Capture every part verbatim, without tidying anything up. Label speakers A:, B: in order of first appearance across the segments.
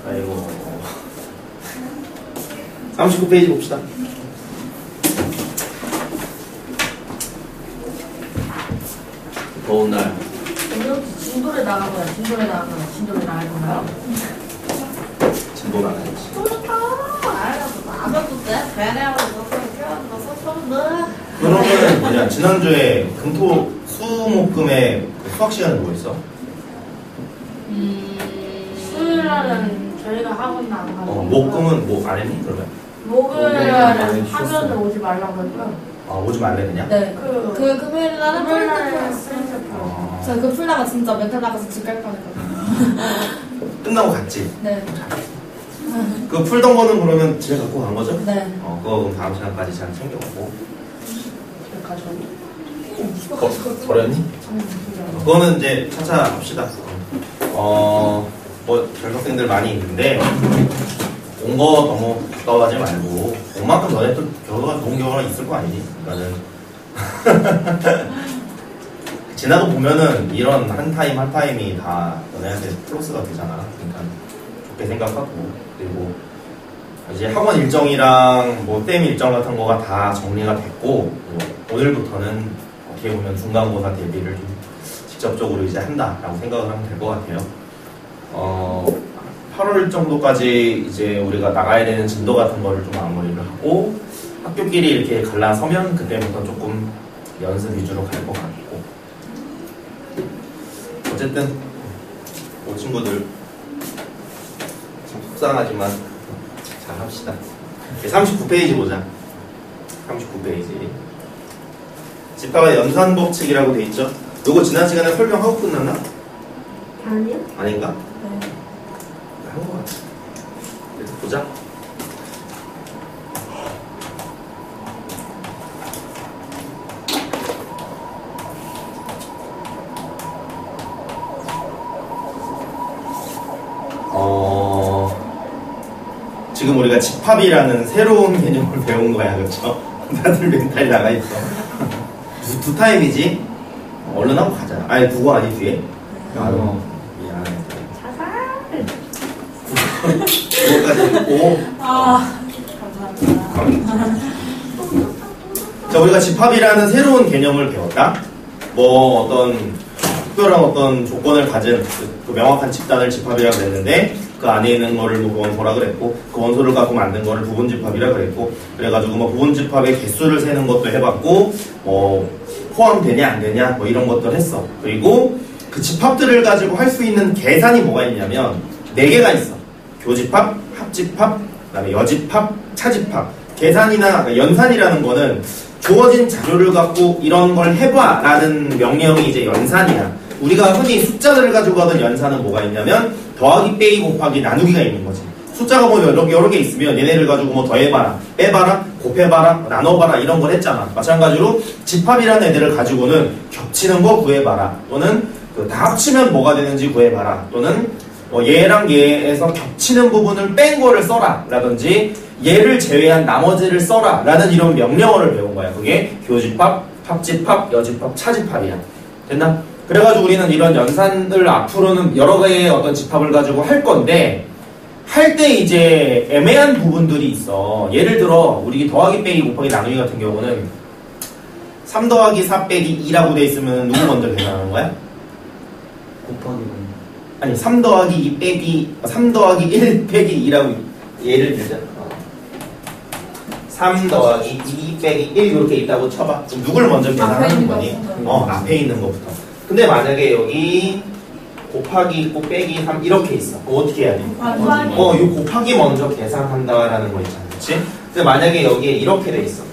A: 아이고. 삼십구 페이지 봅시다. 더운 날.
B: 진도에 나가거나 진도에 나가거나 진도에 나갈 건가요?
A: 진도 나가야지.
B: 좋다. 알았어. 나가도 돼. 배내고 썼어.
A: 그러면 뭐냐? 지난주에 금토 수목금의 수학 시간에 뭐 있어?
B: 음. 수요일 날은 저희가 학원 안 가고.
A: 어, 목금은 뭐 안 했니 그러면?
B: 목요일 날은 하면은 오지 말라고 했고요.
A: 아 오지 말래 그냥?
C: 네. 그, 그 금요일 날은
B: 금요일
C: 풀
B: 날은
C: 때
B: 스트레스
A: 어...
C: 저 그 풀다가 진짜 멘탈 나가서 집 갈 뻔했거든요.
A: 끝나고 갔지?
C: 네.
A: 그 풀던 거는 그러면 집에 갖고 간 거죠?
C: 네.
A: 어 그거 그럼 다음 시간까지 잘 챙겨가고. 버, 버렸니? 어, 그거는 이제 차차 합시다. 어, 뭐 결석생들 많이 있는데 온 거 너무 가까워하지 말고 온만큼 너네 또 결과가 좋은 결과가 있을 거 아니니? 그러니까는 지나고 보면은 이런 한 타임 한 타임이 다 너네한테 플러스가 되잖아. 그러니까 좋게 생각하고 그리고 이제 학원 일정이랑 뭐 댐 일정 같은 거가 다 정리가 됐고 뭐 오늘부터는 어떻게 보면 중간고사 대비를 좀 직접적으로 이제 한다라고 생각을 하면 될 것 같아요. 어, 팔월 정도까지 이제 우리가 나가야 되는 진도 같은 거를 좀 마무리를 하고 학교끼리 이렇게 갈라서면 그때부터 조금 연습 위주로 갈 것 같고 어쨌든 우리 친구들 좀 속상하지만 잘 합시다. 삼십구 페이지 보자. 삼십구 페이지 집합의 연산법칙이라고 돼 있죠? 요거 지난 시간에 설명하고 끝났나?
B: 아니요.
A: 아닌가?
C: 네.
A: 한 거 같아. 그래서 보자. 어, 지금 우리가 집합이라는 새로운 개념을 배운 거야, 그렇죠? 다들 멘탈이 나가 있어. 두, 두 타임이지? 얼른 하고 가자. 아니, 두고 아니 뒤에? 아, 어, 미안해. 그거까지 했고.
C: 아, 감사합니다.
A: 자, 우리가 집합이라는 새로운 개념을 배웠다. 뭐 어떤 특별한 어떤 조건을 가진 그, 그 명확한 집단을 집합이라고 그랬는데 그 안에 있는 거를 뭐 원소라 그랬고 그 원소를 갖고 만든 거를 부분집합이라 그랬고 그래가지고 뭐 부분집합의 개수를 세는 것도 해봤고 뭐 포함되냐 안 되냐 뭐 이런 것들 했어. 그리고 그 집합들을 가지고 할 수 있는 계산이 뭐가 있냐면 네 개가 있어. 교집합, 합집합, 그다음에 여집합, 차집합. 계산이나 그러니까 연산이라는 거는 주어진 자료를 갖고 이런 걸 해봐 라는 명령이 이제 연산이야. 우리가 흔히 숫자들을 가지고 하던 연산은 뭐가 있냐면 더하기, 빼기, 곱하기, 나누기가 있는 거지. 숫자가 뭐 여러, 여러 개 있으면 얘네를 가지고 뭐 더해봐라, 빼봐라, 곱해봐라, 나눠봐라 이런 걸 했잖아. 마찬가지로 집합이라는 애들을 가지고는 겹치는 거 구해봐라 또는 그 다 합치면 뭐가 되는지 구해봐라 또는 뭐 얘랑 얘에서 겹치는 부분을 뺀 거를 써라 라든지 얘를 제외한 나머지를 써라 라는 이런 명령어를 배운 거야. 그게 교집합, 합집합, 여집합, 차집합이야. 됐나? 그래가지고 우리는 이런 연산을 앞으로는 여러 개의 어떤 집합을 가지고 할 건데 할 때 이제 애매한 부분들이 있어. 예를 들어 우리 더하기, 빼기, 곱하기, 나누기 같은 경우는 삼 더하기 사 빼기 이라고 돼 있으면 누구 먼저 계산하는 거야?
D: 곱하기
A: 아니 삼 더하기 이 빼기 삼 더하기 일 빼기 이라고 예를 들자. 삼 더하기 이 빼기 일 이렇게 있다고 쳐봐. 그럼 누굴 먼저 계산하는 거니? 어, 앞에 있는 것부터. 근데 만약에 여기 곱하기 있고 빼기 삼 이렇게 있어. 그럼 어떻게 해야 돼?
B: 곱하기.
A: 어, 이 곱하기 먼저 계산한다라는 거 있잖아. 그치? 근데 만약에 여기에 이렇게 돼 있어.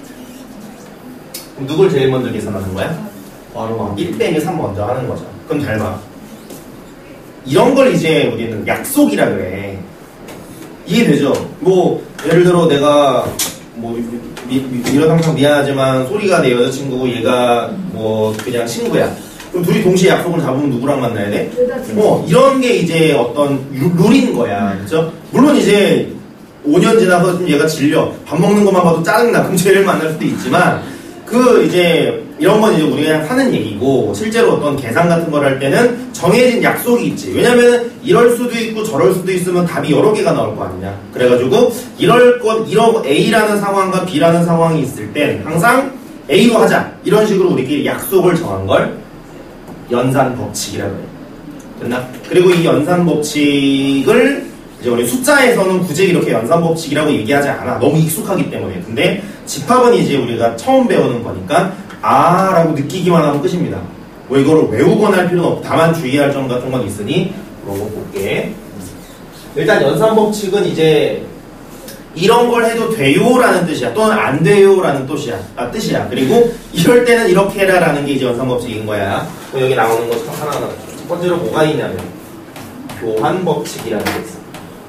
A: 그럼 누굴 제일 먼저 계산하는 거야?
D: 바로
A: 일 빼기 삼 먼저 하는 거죠. 그럼 잘 봐. 이런 걸 이제 우리는 약속이라 그래. 이해되죠? 뭐 예를 들어 내가 뭐 미, 미, 이런 항상 미안하지만 소리가 내 여자친구고 얘가 뭐 그냥 친구야. 그럼 둘이 동시에 약속을 잡으면 누구랑 만나야 돼? 어, 이런 게 이제 어떤 루, 룰인 거야. 그죠? 물론 이제 오 년 지나서 좀 얘가 질려. 밥 먹는 것만 봐도 짜증나. 그럼 쟤를 만날 수도 있지만 그 이제 이런 건 이제 우리가 그냥 하는 얘기고, 실제로 어떤 계산 같은 걸 할 때는 정해진 약속이 있지. 왜냐면 이럴 수도 있고 저럴 수도 있으면 답이 여러 개가 나올 거 아니냐. 그래가지고 이럴 것, 이런 A라는 상황과 B라는 상황이 있을 땐 항상 A로 하자. 이런 식으로 우리끼리 약속을 정한 걸 연산 법칙이라고 해요. 됐나? 그리고 이 연산 법칙을 이제 우리 숫자에서는 굳이 이렇게 연산 법칙이라고 얘기하지 않아. 너무 익숙하기 때문에. 근데 집합은 이제 우리가 처음 배우는 거니까 아 라고 느끼기만 하면 끝입니다. 뭐 이거를 외우거나 할 필요는 없고 다만 주의할 점 같은 건 있으니 그런 거 볼게. 일단 연산 법칙은 이제 이런 걸 해도 돼요 라는 뜻이야. 또는 안 돼요 라는 뜻이야. 아, 뜻이야. 그리고 이럴 때는 이렇게 해라 라는 게 이제 연산 법칙인 거야. 여기 나오는 거 하나하나. 첫 번째로 뭐가 있냐면 교환 법칙이라는 게 있어.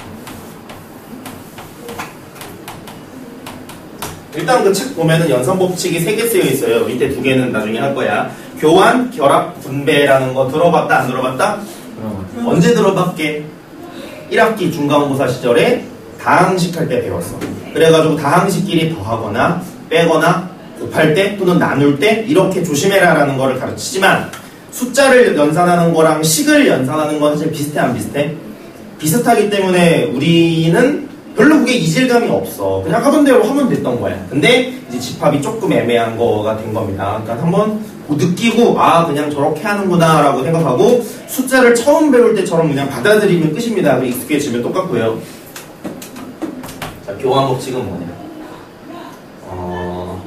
A: 일단 그 책 보면은 연산 법칙이 세 개 쓰여 있어요. 밑에 두 개는 나중에 할 거야. 교환, 결합, 분배라는 거 들어봤다 안 들어봤다?
D: 음.
A: 언제 들어봤게? 일 학기 중간고사 시절에 다항식 할 때 배웠어. 그래가지고 다항식끼리 더하거나 빼거나 곱할 때 또는 나눌 때 이렇게 조심해라 라는 거를 가르치지만 숫자를 연산하는 거랑 식을 연산하는 건 사실 비슷해 안 비슷해? 비슷하기 때문에 우리는 별로 그게 이질감이 없어. 그냥 하던 대로 하면 됐던 거야. 근데 이제 집합이 조금 애매한 거가 된 겁니다. 그러니까 한번 느끼고 아 그냥 저렇게 하는구나 라고 생각하고 숫자를 처음 배울 때처럼 그냥 받아들이면 끝입니다. 익숙해지면 똑같고요. 자, 교환 법칙은 뭐냐? 어...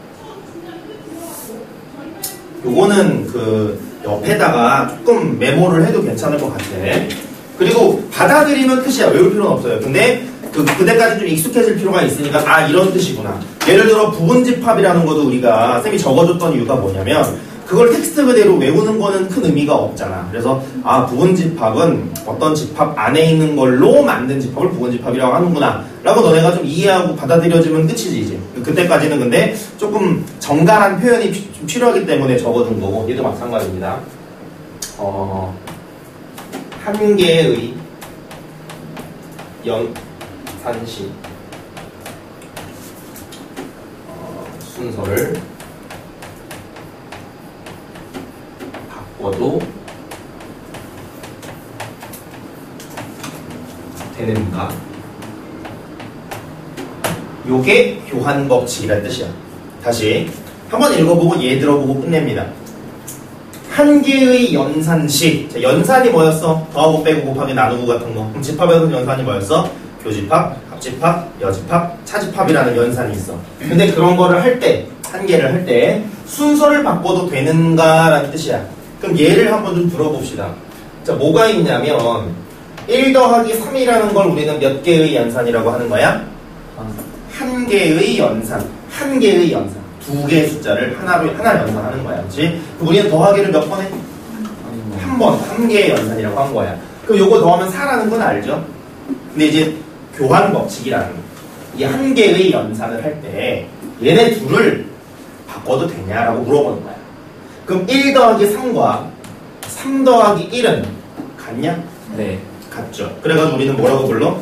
A: 요거는 그 옆에다가 조금 메모를 해도 괜찮을 것 같아. 그리고 받아들이면 끝이야. 외울 필요는 없어요. 근데 그, 그때까지 좀 익숙해질 필요가 있으니까 아 이런 뜻이구나. 예를 들어 부분집합이라는 것도 우리가 쌤이 적어줬던 이유가 뭐냐면 그걸 텍스트 그대로 외우는 거는 큰 의미가 없잖아. 그래서 아 부분집합은 어떤 집합 안에 있는 걸로 만든 집합을 부분집합이라고 하는구나 라고 너네가 좀 이해하고 받아들여지면 끝이지 이제. 그때까지는 근데 조금 정갈한 표현이 피, 좀 필요하기 때문에 적어둔 거고 얘도 마찬가지입니다. 어, 한 개의 연 산식 어, 순서를 바꿔도 되는가? 요게 교환 법칙이란 뜻이야. 다시 한번 읽어보고 얘 들어보고 끝냅니다. 한 개의 연산식. 자, 연산이 뭐였어? 더하고 빼고 곱하기 나누고 같은 거. 그럼 집합에서 연산이 뭐였어? 교집합, 합집합, 여집합, 차집합이라는 연산이 있어. 근데 그런 거를 할 때, 한 개를 할 때 순서를 바꿔도 되는가라는 뜻이야. 그럼 얘를 한번 좀 들어봅시다. 자, 뭐가 있냐면 일 더하기 삼이라는 걸 우리는 몇 개의 연산이라고 하는 거야? 한 개의 연산. 한 개의 연산. 두 개의 숫자를 하나로 하나 연산하는 거야. 그렇지? 우리는 더하기를 몇 번 해? 한 번. 한 개의 연산이라고 한 거야. 그럼 요거 더하면 사라는 건 알죠? 근데 이제 교환 법칙이라는 이 한 개의 연산을 할 때 얘네 둘을 바꿔도 되냐라고 물어보는 거야. 그럼 일 더하기 삼과 삼 더하기 일은 같냐?
D: 네.
A: 같죠. 그래가지고 우리는 뭐라고 불러?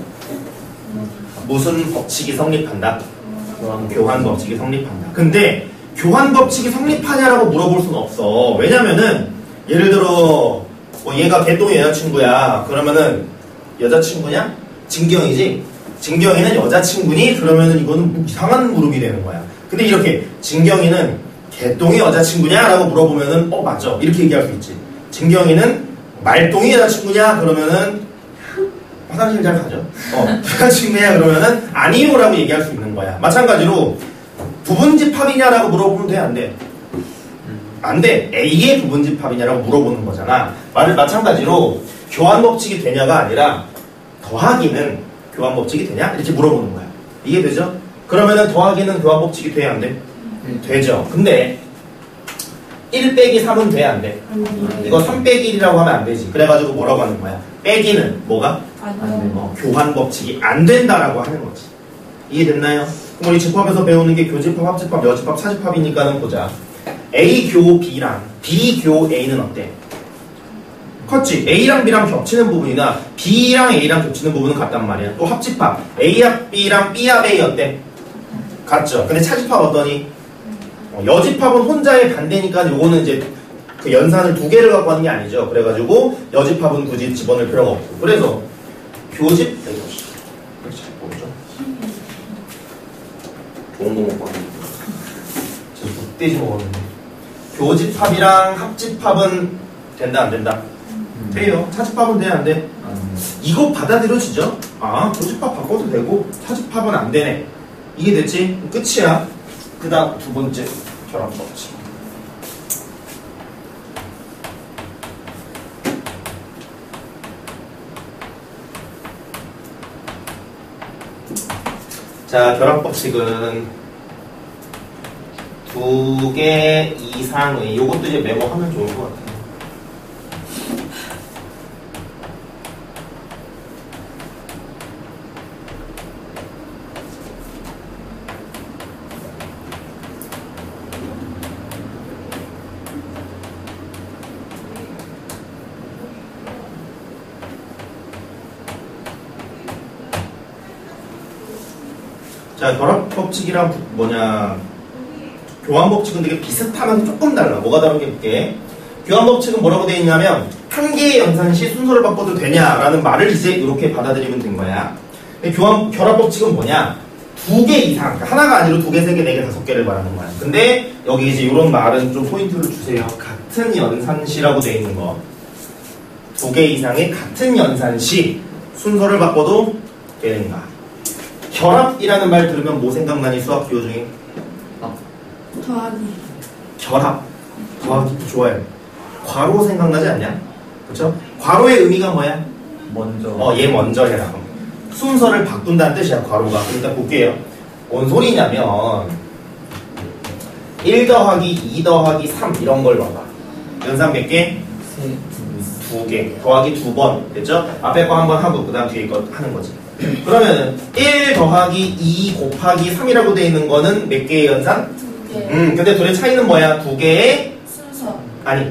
A: 무슨 법칙이 성립한다?
D: 교환,
A: 교환 법칙이 성립한다. 근데 교환 법칙이 성립하냐라고 물어볼 수는 없어. 왜냐면은 예를 들어 뭐 얘가 개똥이 여자친구야. 그러면은 여자친구냐? 진경이지? 진경이는 여자친구니? 그러면은 이거는 이상한 물음이 되는 거야. 근데 이렇게 진경이는 개똥이 여자친구냐? 라고 물어보면은 어 맞아. 이렇게 얘기할 수 있지. 진경이는 말똥이 여자친구냐? 그러면은 화장실 잘 가죠? 어, 여자친구냐? 그러면은 아니요 라고 얘기할 수 있는 거야. 마찬가지로 부분집합이냐라고 물어보면 돼? 안 돼? 안 돼. A의 부분집합이냐라고 물어보는 거잖아. 말을 마찬가지로 교환 법칙이 되냐가 아니라 더하기는 교환 법칙이 되냐? 이렇게 물어보는 거야. 이해되죠? 그러면은 더하기는 교환 법칙이 돼? 안 돼? 음, 되죠. 근데 일 빼기 삼은 돼? 안 돼? 이거 삼 빼기 일이라고 하면 안 되지. 그래가지고 뭐라고 하는 거야? 빼기는 뭐가?
C: 아니요.
A: 어, 교환 법칙이 안 된다라고 하는 거지. 이해됐나요? 그럼 우리 집합에서 배우는 게 교집합, 합집합, 여집합, 차집합이니까는 보자. A 교 B랑 B 교 A는 어때? 컸지? A랑 B랑 겹치는 부분이나 B랑 A랑 겹치는 부분은 같단 말이야. 또 합집합 A 합 B랑 B 합 A 어때? 같죠? 근데 차집합 어떠니? 어, 여집합은 혼자의 반대니까 요거는 이제 그 연산을 두 개를 갖고 하는 게 아니죠. 그래가지고 여집합은 굳이 집어넣을 필요가 없고. 그래서 교집 이거 잘 모르죠. 좋은 거 먹고 하는 거. 저 흑돼지 먹었는데. 교집합이랑 합집합은 된다 안 된다?
D: 음.
A: 돼요. 차집합은 돼 안 돼?
D: 음.
A: 이거 받아들여지죠? 아, 교집합 바꿔도 되고 차집합은 안 되네. 이게 됐지? 끝이야. 그 다음 두 번째 결합법칙. 자, 결합법칙은 두 개 이상의, 요것도 이제 메모하면 좋을 것 같아요. 자, 결합법칙이랑 뭐냐, 교환법칙은 되게 비슷하면 조금 달라. 뭐가 다른 게 볼게. 교환법칙은 뭐라고 되어 있냐면 한 개의 연산 시 순서를 바꿔도 되냐라는 말을 이제 이렇게 받아들이면 된 거야. 교환 결합법칙은 뭐냐, 두 개 이상, 그러니까 하나가 아니라 두 개, 세 개, 네 개, 다섯 개를 말하는 거야. 근데 여기 이제 이런 말은 좀 포인트를 주세요. 같은 연산 시라고 되어 있는 거. 두 개 이상의 같은 연산 시 순서를 바꿔도 되는가. 결합이라는 말 들으면 뭐 생각나니? 수학 기호 중에?
C: 더하기.
A: 결합. 더하기도 좋아요. 괄호 생각나지 않냐? 그렇죠? 괄호의 의미가 뭐야?
D: 먼저.
A: 어, 얘 먼저 해라. 순서를 바꾼다는 뜻이야, 괄호가. 일단 볼게요. 뭔 소리냐면 일 더하기 이 더하기 삼 이런 걸 봐봐. 연산 몇 개?
D: 세,
A: 두 개. 더하기 두 번. 됐죠? 앞에 거 한 번 하고 그 다음 뒤에 거 하는 거지. 그러면은 일 더하기 이 곱하기 삼이라고 되어 있는 거는 몇 개의 연산?
B: 두 개.
A: 음, 근데 둘의 차이는 뭐야? 두 개의
B: 순서.
A: 아니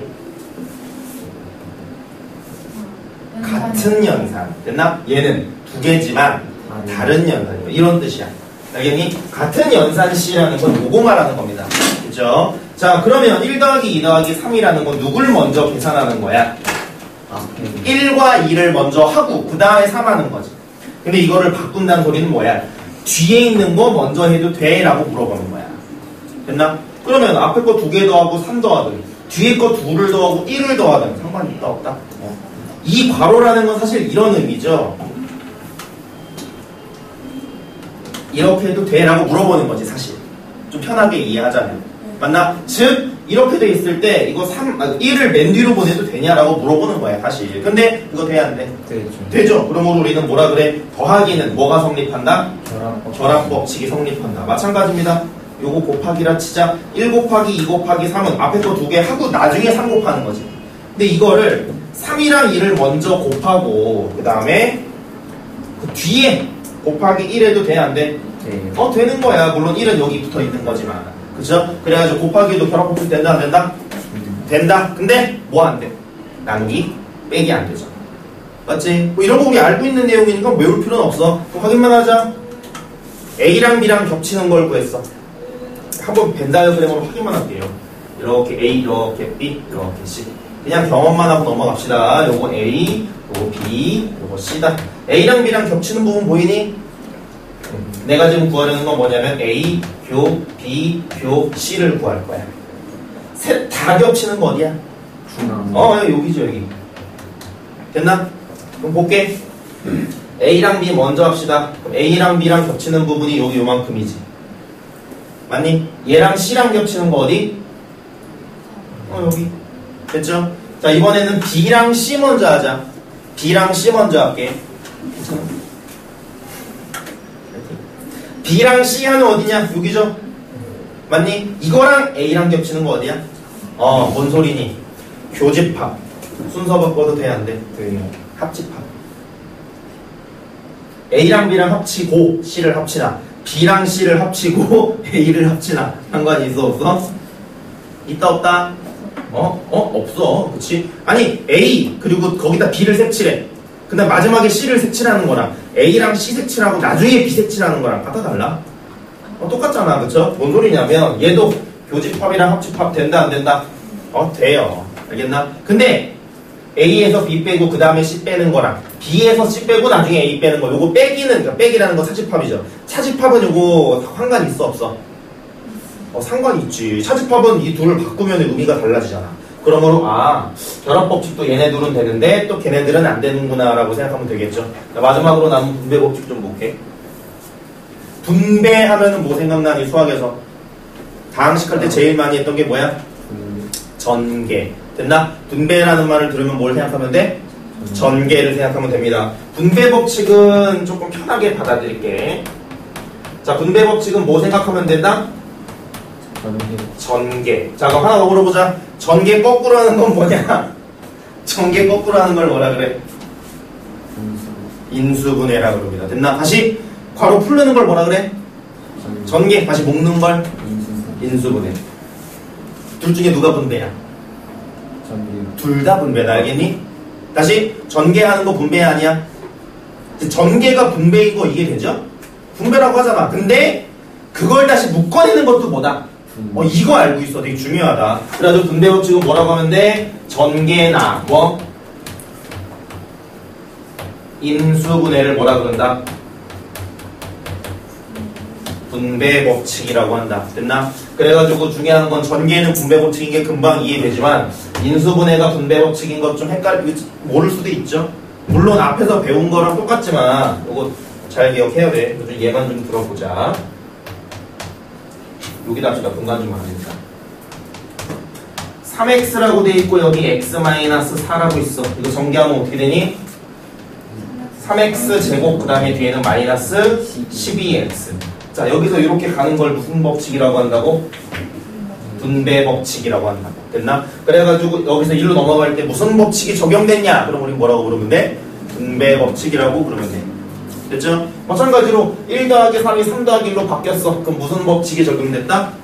A: 같은 연산. 됐나? 얘는 두 개지만
D: 아니.
A: 다른 연산이야. 이런 뜻이야. 알겠니? 같은 연산시라는 건 요거 말하는 겁니다. 그죠? 자, 그러면 일 더하기 이 더하기 삼이라는 건 누굴 먼저 계산하는 거야?
D: 앞에.
A: 일과 이를 먼저 하고 그 다음에 삼 하는 거지. 근데 이거를 바꾼다는 소리는 뭐야? 뒤에 있는 거 먼저 해도 돼? 라고 물어보는 거야. 됐나? 그러면 앞에 거 두 개 더하고 삼 더하든 뒤에 거 둘을 더하고 일을 더하든 상관이 있다 없다? 어. 이 괄호라는 건 사실 이런 의미죠. 이렇게 해도 돼? 라고 물어보는 거지 사실. 좀 편하게 이해하자면. 맞나? 즉 이렇게 돼 있을 때 이거 삼, 아, 일을 맨 뒤로 보내도 되냐라고 물어보는 거야 사실. 근데 이거 돼야 안 돼?
D: 되죠.
A: 되죠. 그러므로 우리는 뭐라 그래? 더하기는 뭐가 성립한다?
D: 결합법.
A: 결합법칙이 성립한다. 마찬가지입니다. 요거 곱하기라 치자. 일 곱하기 이 곱하기 삼은 앞에 거 두 개 하고 나중에 삼 곱하는 거지. 근데 이거를 삼이랑 일을 먼저 곱하고 그 다음에 그 뒤에 곱하기 일 해도 돼? 안 돼?
D: 네.
A: 어 되는 거야. 물론 일은 여기 붙어 있는 거지만. 그죠? 그래가지고 곱하기도 결합법칙 된다 안 된다? 된다. 근데 뭐 안 돼? 나누기 빼기 안 되죠. 맞지? 뭐 이런 거 우리 알고 있는 내용이니까 외울 필요는 없어. 그럼 확인만 하자. A랑 B랑 겹치는 걸 구했어. 한번 벤 다이어그램으로 확인만 할게요. 이렇게 A, 이렇게 B, 이렇게 C. 그냥 경험만 하고 넘어갑시다. 요거 A, 요거 B, 요거 C다. A랑 B랑 겹치는 부분 보이니? 내가 지금 구하려는 건 뭐냐면 A, 교, B, 교, C를 구할 거야. 셋 다 겹치는 거 어디야?
D: 중앙.
A: 어, 여기죠, 여기. 됐나? 그럼 볼게. A랑 B 먼저 합시다. 그럼 A랑 B랑 겹치는 부분이 여기 요만큼이지. 맞니? 얘랑 C랑 겹치는 거 어디? 어, 여기. 됐죠? 자, 이번에는 B랑 C 먼저 하자. B랑 C 먼저 할게. 괜찮아? B랑 C 하는 어디냐? 여기죠? 맞니? 이거랑 A랑 겹치는 거 어디야? 어, 뭔 소리니? 교집합. 순서 바꿔도 돼, 안 돼?
D: 네.
A: 합집합. A랑 B랑 합치고 C를 합치나 B랑 C를 합치고 A를 합치나 상관이 있어 없어? 있다 없다? 어? 어? 없어. 그치? 아니 A 그리고 거기다 B를 색칠해. 근데 마지막에 C를 색칠하는 거랑 A랑 C 색칠하고 나중에 B 색칠하는 거랑 같아 달라? 어, 똑같잖아. 그쵸? 뭔 소리냐면 얘도 교집합이랑 합집합 된다 안 된다? 어 돼요. 알겠나? 근데 A에서 B 빼고 그 다음에 C 빼는 거랑 B에서 C 빼고 나중에 A 빼는 거 요거 빼기는 그러니까 빼기라는 거 차집합이죠. 차집합은 요거 상관 있어 없어? 어 상관이 있지. 차집합은 이 둘을 바꾸면 의미가 달라지잖아. 그러므로 아 결합법칙도 얘네 둘은 되는데 또 걔네들은 안 되는구나 라고 생각하면 되겠죠. 자, 마지막으로 남은 분배법칙 좀 볼게. 분배하면은 뭐 생각나니 수학에서? 다항식 할 때 제일 많이 했던 게 뭐야? 전개. 됐나? 분배라는 말을 들으면 뭘 생각하면 돼? 전개를 생각하면 됩니다. 분배법칙은 조금 편하게 받아들일게. 자, 분배법칙은 뭐 생각하면 된다?
D: 전개.
A: 전개. 자, 그럼 하나 더 물어보자. 전개 거꾸로 하는 건 뭐냐? 전개 거꾸로 하는 걸 뭐라 그래? 인수분해라 그럽니다. 됐나? 다시 괄호 풀르는 걸 뭐라 그래? 전개. 다시 묶는 걸 인수분해. 둘 중에 누가 분배야? 둘 다 분배다. 알겠니? 다시 전개하는 거 분배 아니야? 전개가 분배인 거 이해되죠? 분배라고 하잖아. 근데 그걸 다시 묶어내는 것도 뭐다? 어 이거 알고 있어. 되게 중요하다. 그래가지고 분배법칙은 뭐라고 하면 돼? 전개나 뭐? 인수분해를 뭐라 그런다? 분배법칙이라고 한다. 됐나? 그래가지고 중요한 건 전개는 분배법칙인 게 금방 이해되지만 인수분해가 분배법칙인 것 좀 헷갈리 모를 수도 있죠. 물론 앞에서 배운 거랑 똑같지만 이거 잘 기억해야 돼. 그래서 얘만 좀 들어보자. 여기다 제가 분간 좀 하니까 삼 엑스라고 돼 있고 여기 x 사라고 있어. 이거 전개하면 어떻게 되니? 삼 엑스 제곱 그 다음에 뒤에는 마이너스 십이 엑스. 자, 여기서 이렇게 가는 걸 무슨 법칙이라고 한다고? 분배법칙이라고 한다고. 됐나? 그래가지고 여기서 일로 넘어갈 때 무슨 법칙이 적용됐냐? 그럼 우리 뭐라고 부르면 돼? 분배법칙이라고 부르면 돼. 됐죠? 마찬가지로 일 더하기 삼이 삼 더하기 일로 바뀌었어. 그럼 무슨 법칙이 적용됐다?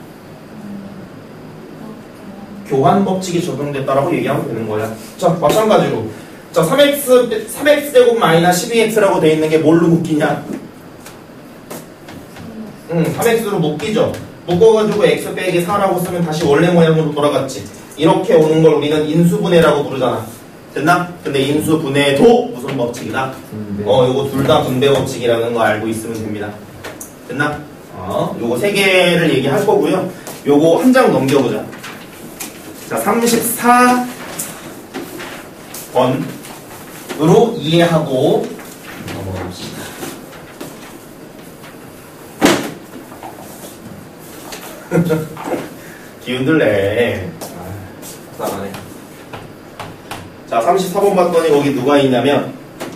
A: 교환법칙이 적용됐다라고 얘기하면 되는 거야. 자, 마찬가지로 자, 삼 엑스, 삼 엑스 제곱 마이너스 십이 엑스라고 돼 있는 게 뭘로 묶이냐? 응, 삼 엑스로 묶이죠. 묶어가지고 x 빼기 사라고 쓰면 다시 원래 모양으로 돌아갔지. 이렇게 오는 걸 우리는 인수분해라고 부르잖아. 됐나? 근데 인수분해도 무슨 법칙이다? 분배. 어, 요거 둘 다 분배법칙이라는 거 알고 있으면 됩니다. 됐나? 어, 요거 세 개를 얘기할 거고요. 요거 한 장 넘겨보자. 자, 삼십사 번으로 이해하고 넘어갑시다. 기운들 내. 아, 나가네. 자, 삼십사 번 봤더니 거기 누가 있냐면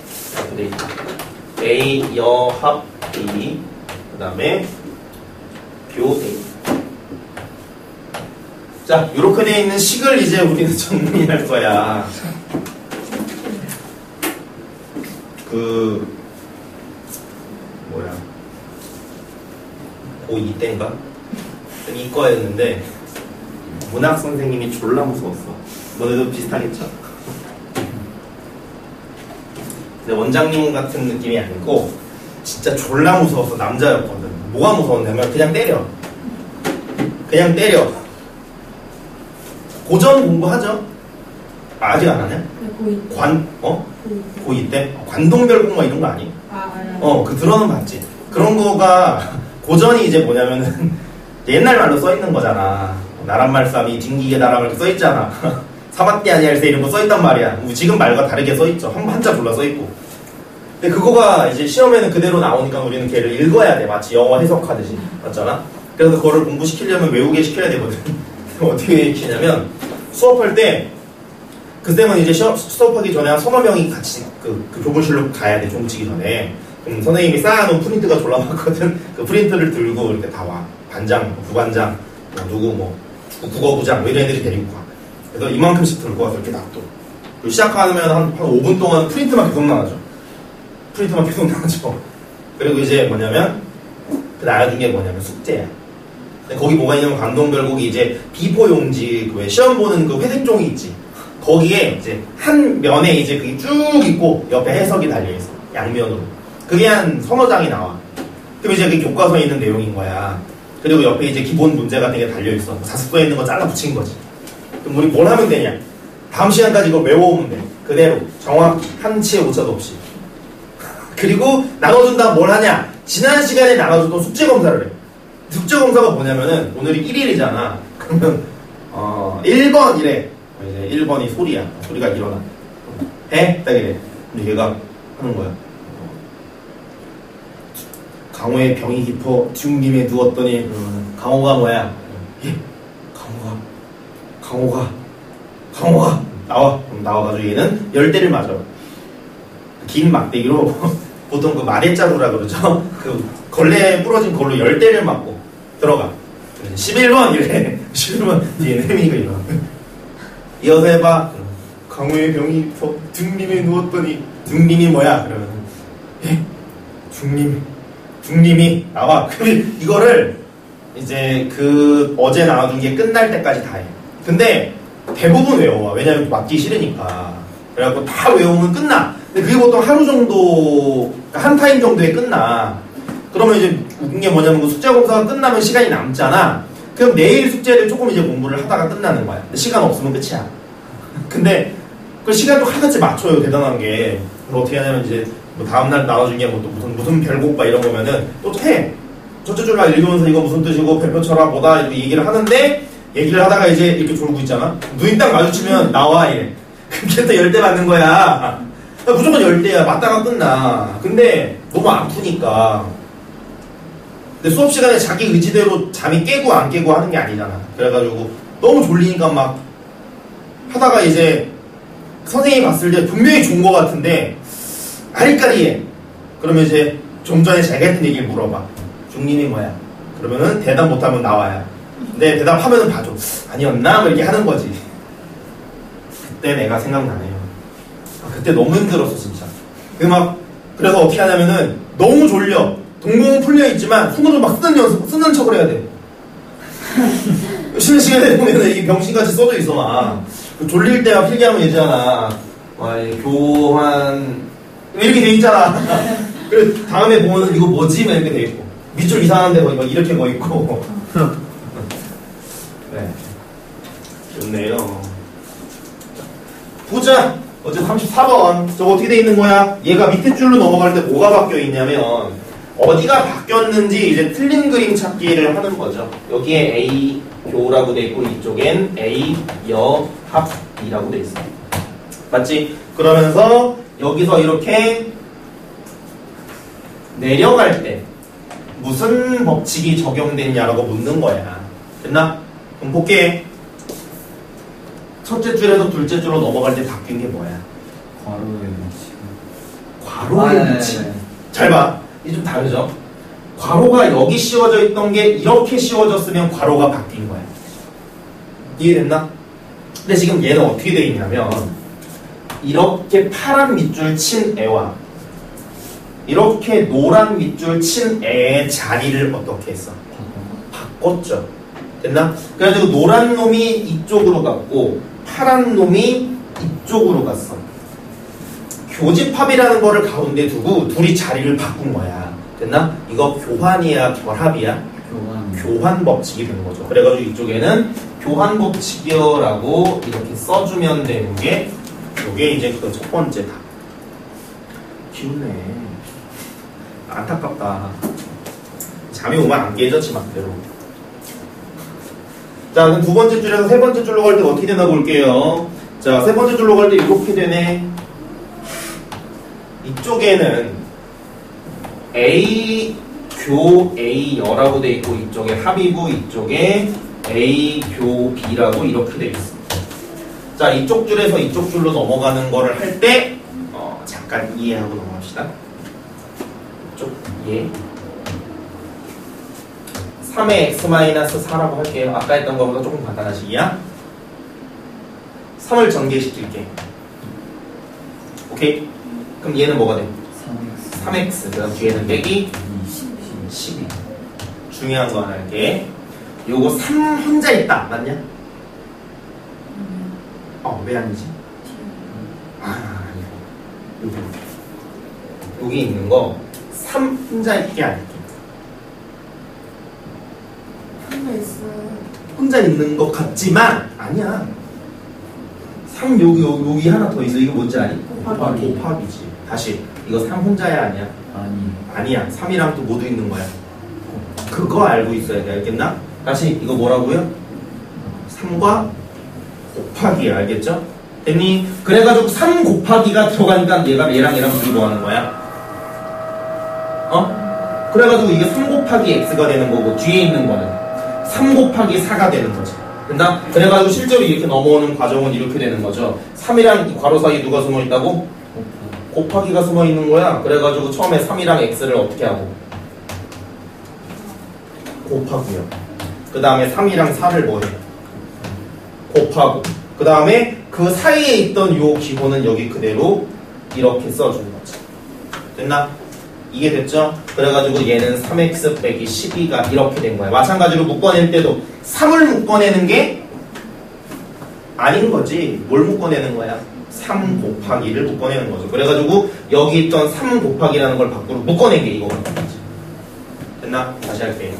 A: A 여합 B 그 다음에 교 A. 자, 이렇게 되어 있는 식을 이제 우리는 정리할 거야. 그 뭐야 고이 때인가? 이과였는데 문학 선생님이 졸라 무서웠어. 너네도 비슷하겠죠? 근데 원장님 같은 느낌이 아니고 진짜 졸라 무서웠어. 남자였거든. 뭐가 무서웠냐면 그냥 때려. 그냥 때려. 고전 공부하죠? 아, 아직 안 하냐?
B: 네, 고이.
A: 관, 어?
B: 고이.
A: 고이 때? 관동별공 막 이런 거 아니?
B: 아, 아니.
A: 어, 그 들어는 봤지. 그런 거가 고전이 이제 뭐냐면은 옛날 말로 써 있는 거잖아. 나란말싸미 딩기게 나란 이렇게 써 있잖아. 사막대 아니할세 이런 거 써 있단 말이야. 지금 말과 다르게 써 있죠. 한 한자 졸라 써 있고. 근데 그거가 이제 시험에는 그대로 나오니까 우리는 걔를 읽어야 돼. 마치 영어 해석하듯이. 맞잖아? 그래서 그거를 공부시키려면 외우게 시켜야 되거든. 어떻게 시키냐면 수업할 때 그 쌤은 이제 시험, 수업하기 전에 한 서너 명이 같이 그, 그 교무실로 가야 돼. 종치기 전에. 그럼 선생님이 쌓아놓은 프린트가 졸라 많거든. 그 프린트를 들고 이렇게 다 와. 반장, 부반장, 뭐 누구 뭐 국어부장 뭐 이런 애들이 데리고 가. 그래서 이만큼씩 들고 와서 이렇게 놔둬. 시작하면 한, 한 오 분 동안 프린트만 계속 나가죠. 프린트만 계속 나가죠. 그리고 이제 뭐냐면 그 나눠준 게 뭐냐면 숙제야. 거기 뭐가 있냐면 강동별곡이 이제 비포용지 그 왜 시험 보는 그 회색종이 있지. 거기에 이제 한 면에 이제 그게 쭉 있고 옆에 해석이 달려 있어. 양면으로. 그게 한 서너 장이 나와. 그럼 이제 그게 교과서에 있는 내용인 거야. 그리고 옆에 이제 기본 문제 같은 게 달려있어. 자습서에 있는 거 잘라 붙인 거지. 그럼 우리 뭘 하면 되냐? 다음 시간까지 이걸 외워오면 돼. 그대로. 정확, 한치의 오차도 없이. 그리고 나눠준 다음 뭘 하냐? 지난 시간에 나눠줬던 숙제검사를 해. 숙제검사가 뭐냐면은, 오늘이 일 일이잖아. 그러면, 어, 일 번 이래. 이제 일 번이 소리야. 소리가 일어나. 해? 딱 이래. 근데 얘가 하는 거야. 강호의 병이 깊어 중림에 누웠더니, 음, 강호가 뭐야? 예? 강호가, 강호가, 강호가 나와. 그럼 나와가지고 얘는 열대를 맞아. 긴 막대기로 보통 그 마대자루라 그러죠. 그 걸레 부러진 걸로 열대를 맞고 들어가. 십일 번 이래. 십일 번 뒤에 혜민이가 일어나. 이어서 해봐. 강호의 병이 깊어 중림에 누웠더니 중림이 뭐야? 그러면 예? 중림. 중림이 나와. 그럼 이거를 이제 그 어제 나와준 게 끝날 때까지 다 해. 근데 대부분 외워와. 왜냐면 맞기 싫으니까. 그래갖고 다 외우면 끝나. 근데 그게 보통 하루 정도, 한 타임 정도에 끝나. 그러면 이제 웃긴 게 뭐냐면 그 숙제 검사가 끝나면 시간이 남잖아. 그럼 내일 숙제를 조금 이제 공부를 하다가 끝나는 거야. 시간 없으면 끝이야. 근데 그 시간도 하나씩 맞춰요. 대단한 게. 그걸 어떻게 하냐면 이제 뭐 다음날 나눠준 게 뭐 또 무슨 무슨 별곡바 이런 거면은 또 해. 첫째 줄만 읽으면서 이거 무슨 뜻이고 별표 쳐라 뭐다 이렇게 얘기를 하는데 얘기를 하다가 이제 이렇게 졸고 있잖아. 눈이 딱 마주치면 나와 이래. 그게 또 열대 맞는 거야. 무조건 열대야. 맞다가 끝나. 근데 너무 아프니까. 근데 수업 시간에 자기 의지대로 잠이 깨고 안 깨고 하는 게 아니잖아. 그래가지고 너무 졸리니까 막 하다가 이제 선생님이 봤을 때 분명히 좋은 거 같은데 아리까리해. 그러면 이제 좀 전에 자기가 했던 얘기를 물어봐. 중림이 뭐야? 그러면은 대답 못하면 나와야. 근데 대답하면은 봐줘. 아니었나? 뭐 이렇게 하는 거지. 그때 내가 생각나네요. 아, 그때 너무 힘들었어 진짜. 그 막 그래서 어떻게 하냐면은 너무 졸려. 동공은 풀려 있지만 손으로 막 쓰는 연습, 쓰는 척을 해야 돼. 쉬는 시간에 보면은 이게 병신같이 써져 있어 막. 졸릴 때가 필기하면 얘기잖아. 와, 교환 이렇게 돼 있잖아. 그리고 다음에 보면은 이거 뭐지? 막 이렇게 돼 있고 밑줄 이상한데 막 이렇게 거 있고. 네, 좋네요. 보자. 어제 삼십사 번 저거 어떻게 돼 있는 거야? 얘가 밑에 줄로 넘어갈 때 뭐가 바뀌어 있냐면 어디가 바뀌었는지 이제 틀린 그림 찾기를 하는 거죠. 여기에 A 교라고 돼 있고 이쪽엔 A 여 합이라고 돼 있어. 맞지? 그러면서 여기서 이렇게 내려갈 때 무슨 법칙이 적용됐냐라고 묻는 거야. 됐나? 그럼 볼게. 첫째 줄에서 둘째 줄로 넘어갈 때 바뀐 게 뭐야?
D: 괄호의 위치.
A: 괄호의
D: 아,
A: 위치.
D: 네, 네.
A: 잘 봐. 이게 좀 다르죠? 괄호가 여기 씌워져 있던 게 이렇게 씌워졌으면 괄호가 바뀐 거야. 이해됐나? 근데 지금 얘는 어떻게 돼 있냐면 이렇게 파란 밑줄 친 애와 이렇게 노란 밑줄 친 애의 자리를 어떻게 했어? 바꿨죠. 됐나? 그래가지고 노란 놈이 이쪽으로 갔고 파란 놈이 이쪽으로 갔어. 교집합이라는 거를 가운데 두고 둘이 자리를 바꾼 거야. 됐나? 이거 교환이야, 결합이야?
D: 교환.
A: 교환 법칙이 되는 거죠. 그래가지고 이쪽에는 교환 법칙이요라고 이렇게 써주면 되는 게 이게 이제 그 첫 번째 답. 기운네. 안타깝다. 잠이 오면 안 깨졌지 막대로. 자, 그럼 두 번째 줄에서 세 번째 줄로 갈 때 어떻게 되나 볼게요. 자, 세 번째 줄로 갈 때 이렇게 되네. 이쪽에는 A 교 A 여라고 돼 있고 이쪽에 합이고 이쪽에 A 교 B라고 이렇게 돼 있습니다. 자, 이쪽 줄에서 이쪽 줄로 넘어가는 거를 할 때 어, 잠깐 이해하고 넘어갑시다. 이쪽 이해. 삼의 x 마이너스 사라고 할게요. 아까 했던 것보다 조금 간단하시기야. 삼을 전개시킬게. 오케이? 그럼 얘는 뭐가 돼? 삼 엑스. 그 다음 뒤에는 빼기 십이. 중요한 거 하나 할게. 요거 삼 혼자 있다. 맞냐? 어, 왜 아니지? 아, 아니고. 여기 있는 거 삼 혼자 있게 아닐게.
C: 혼자 있어요.
A: 혼자 있는 것 같지만 아니야. 삼 여기 여기, 여기 하나 더 있어. 이거 뭔지 아니?
C: 곱하기.
A: 곱하기지. 다시 이거 삼 혼자야 아니야?
D: 아니.
A: 아니야. 삼이랑 또 모두 있는 거야. 그거 알고 있어야 돼. 알겠나? 다시 이거 뭐라고요? 삼과 곱하기야. 알겠죠? 됐니? 그래가지고 삼 곱하기가 들어가니까 얘가 얘랑 얘랑 둘이 뭐 하는 거야? 어? 그래가지고 이게 삼 곱하기 x가 되는 거고 뒤에 있는 거는 삼 곱하기 사가 되는 거지. 된다? 그래가지고 실제로 이렇게 넘어오는 과정은 이렇게 되는 거죠. 삼이랑 이 괄호 사이에 누가 숨어 있다고? 곱하기가 숨어 있는 거야. 그래가지고 처음에 삼이랑 x를 어떻게 하고? 곱하고요. 그 다음에 삼이랑 사를 뭐해? 곱하고. 그 다음에 그 사이에 있던 요 기호는 여기 그대로 이렇게 써주는 거지. 됐나? 이게 됐죠? 그래가지고 얘는 삼 엑스 빼기 십이가 이렇게 된 거야. 마찬가지로 묶어낼 때도 삼을 묶어내는 게 아닌 거지. 뭘 묶어내는 거야? 삼 곱하기를 묶어내는 거죠. 그래가지고 여기 있던 삼 곱하기라는 걸 밖으로 묶어낸 게 이거거든. 됐나? 다시 할게요.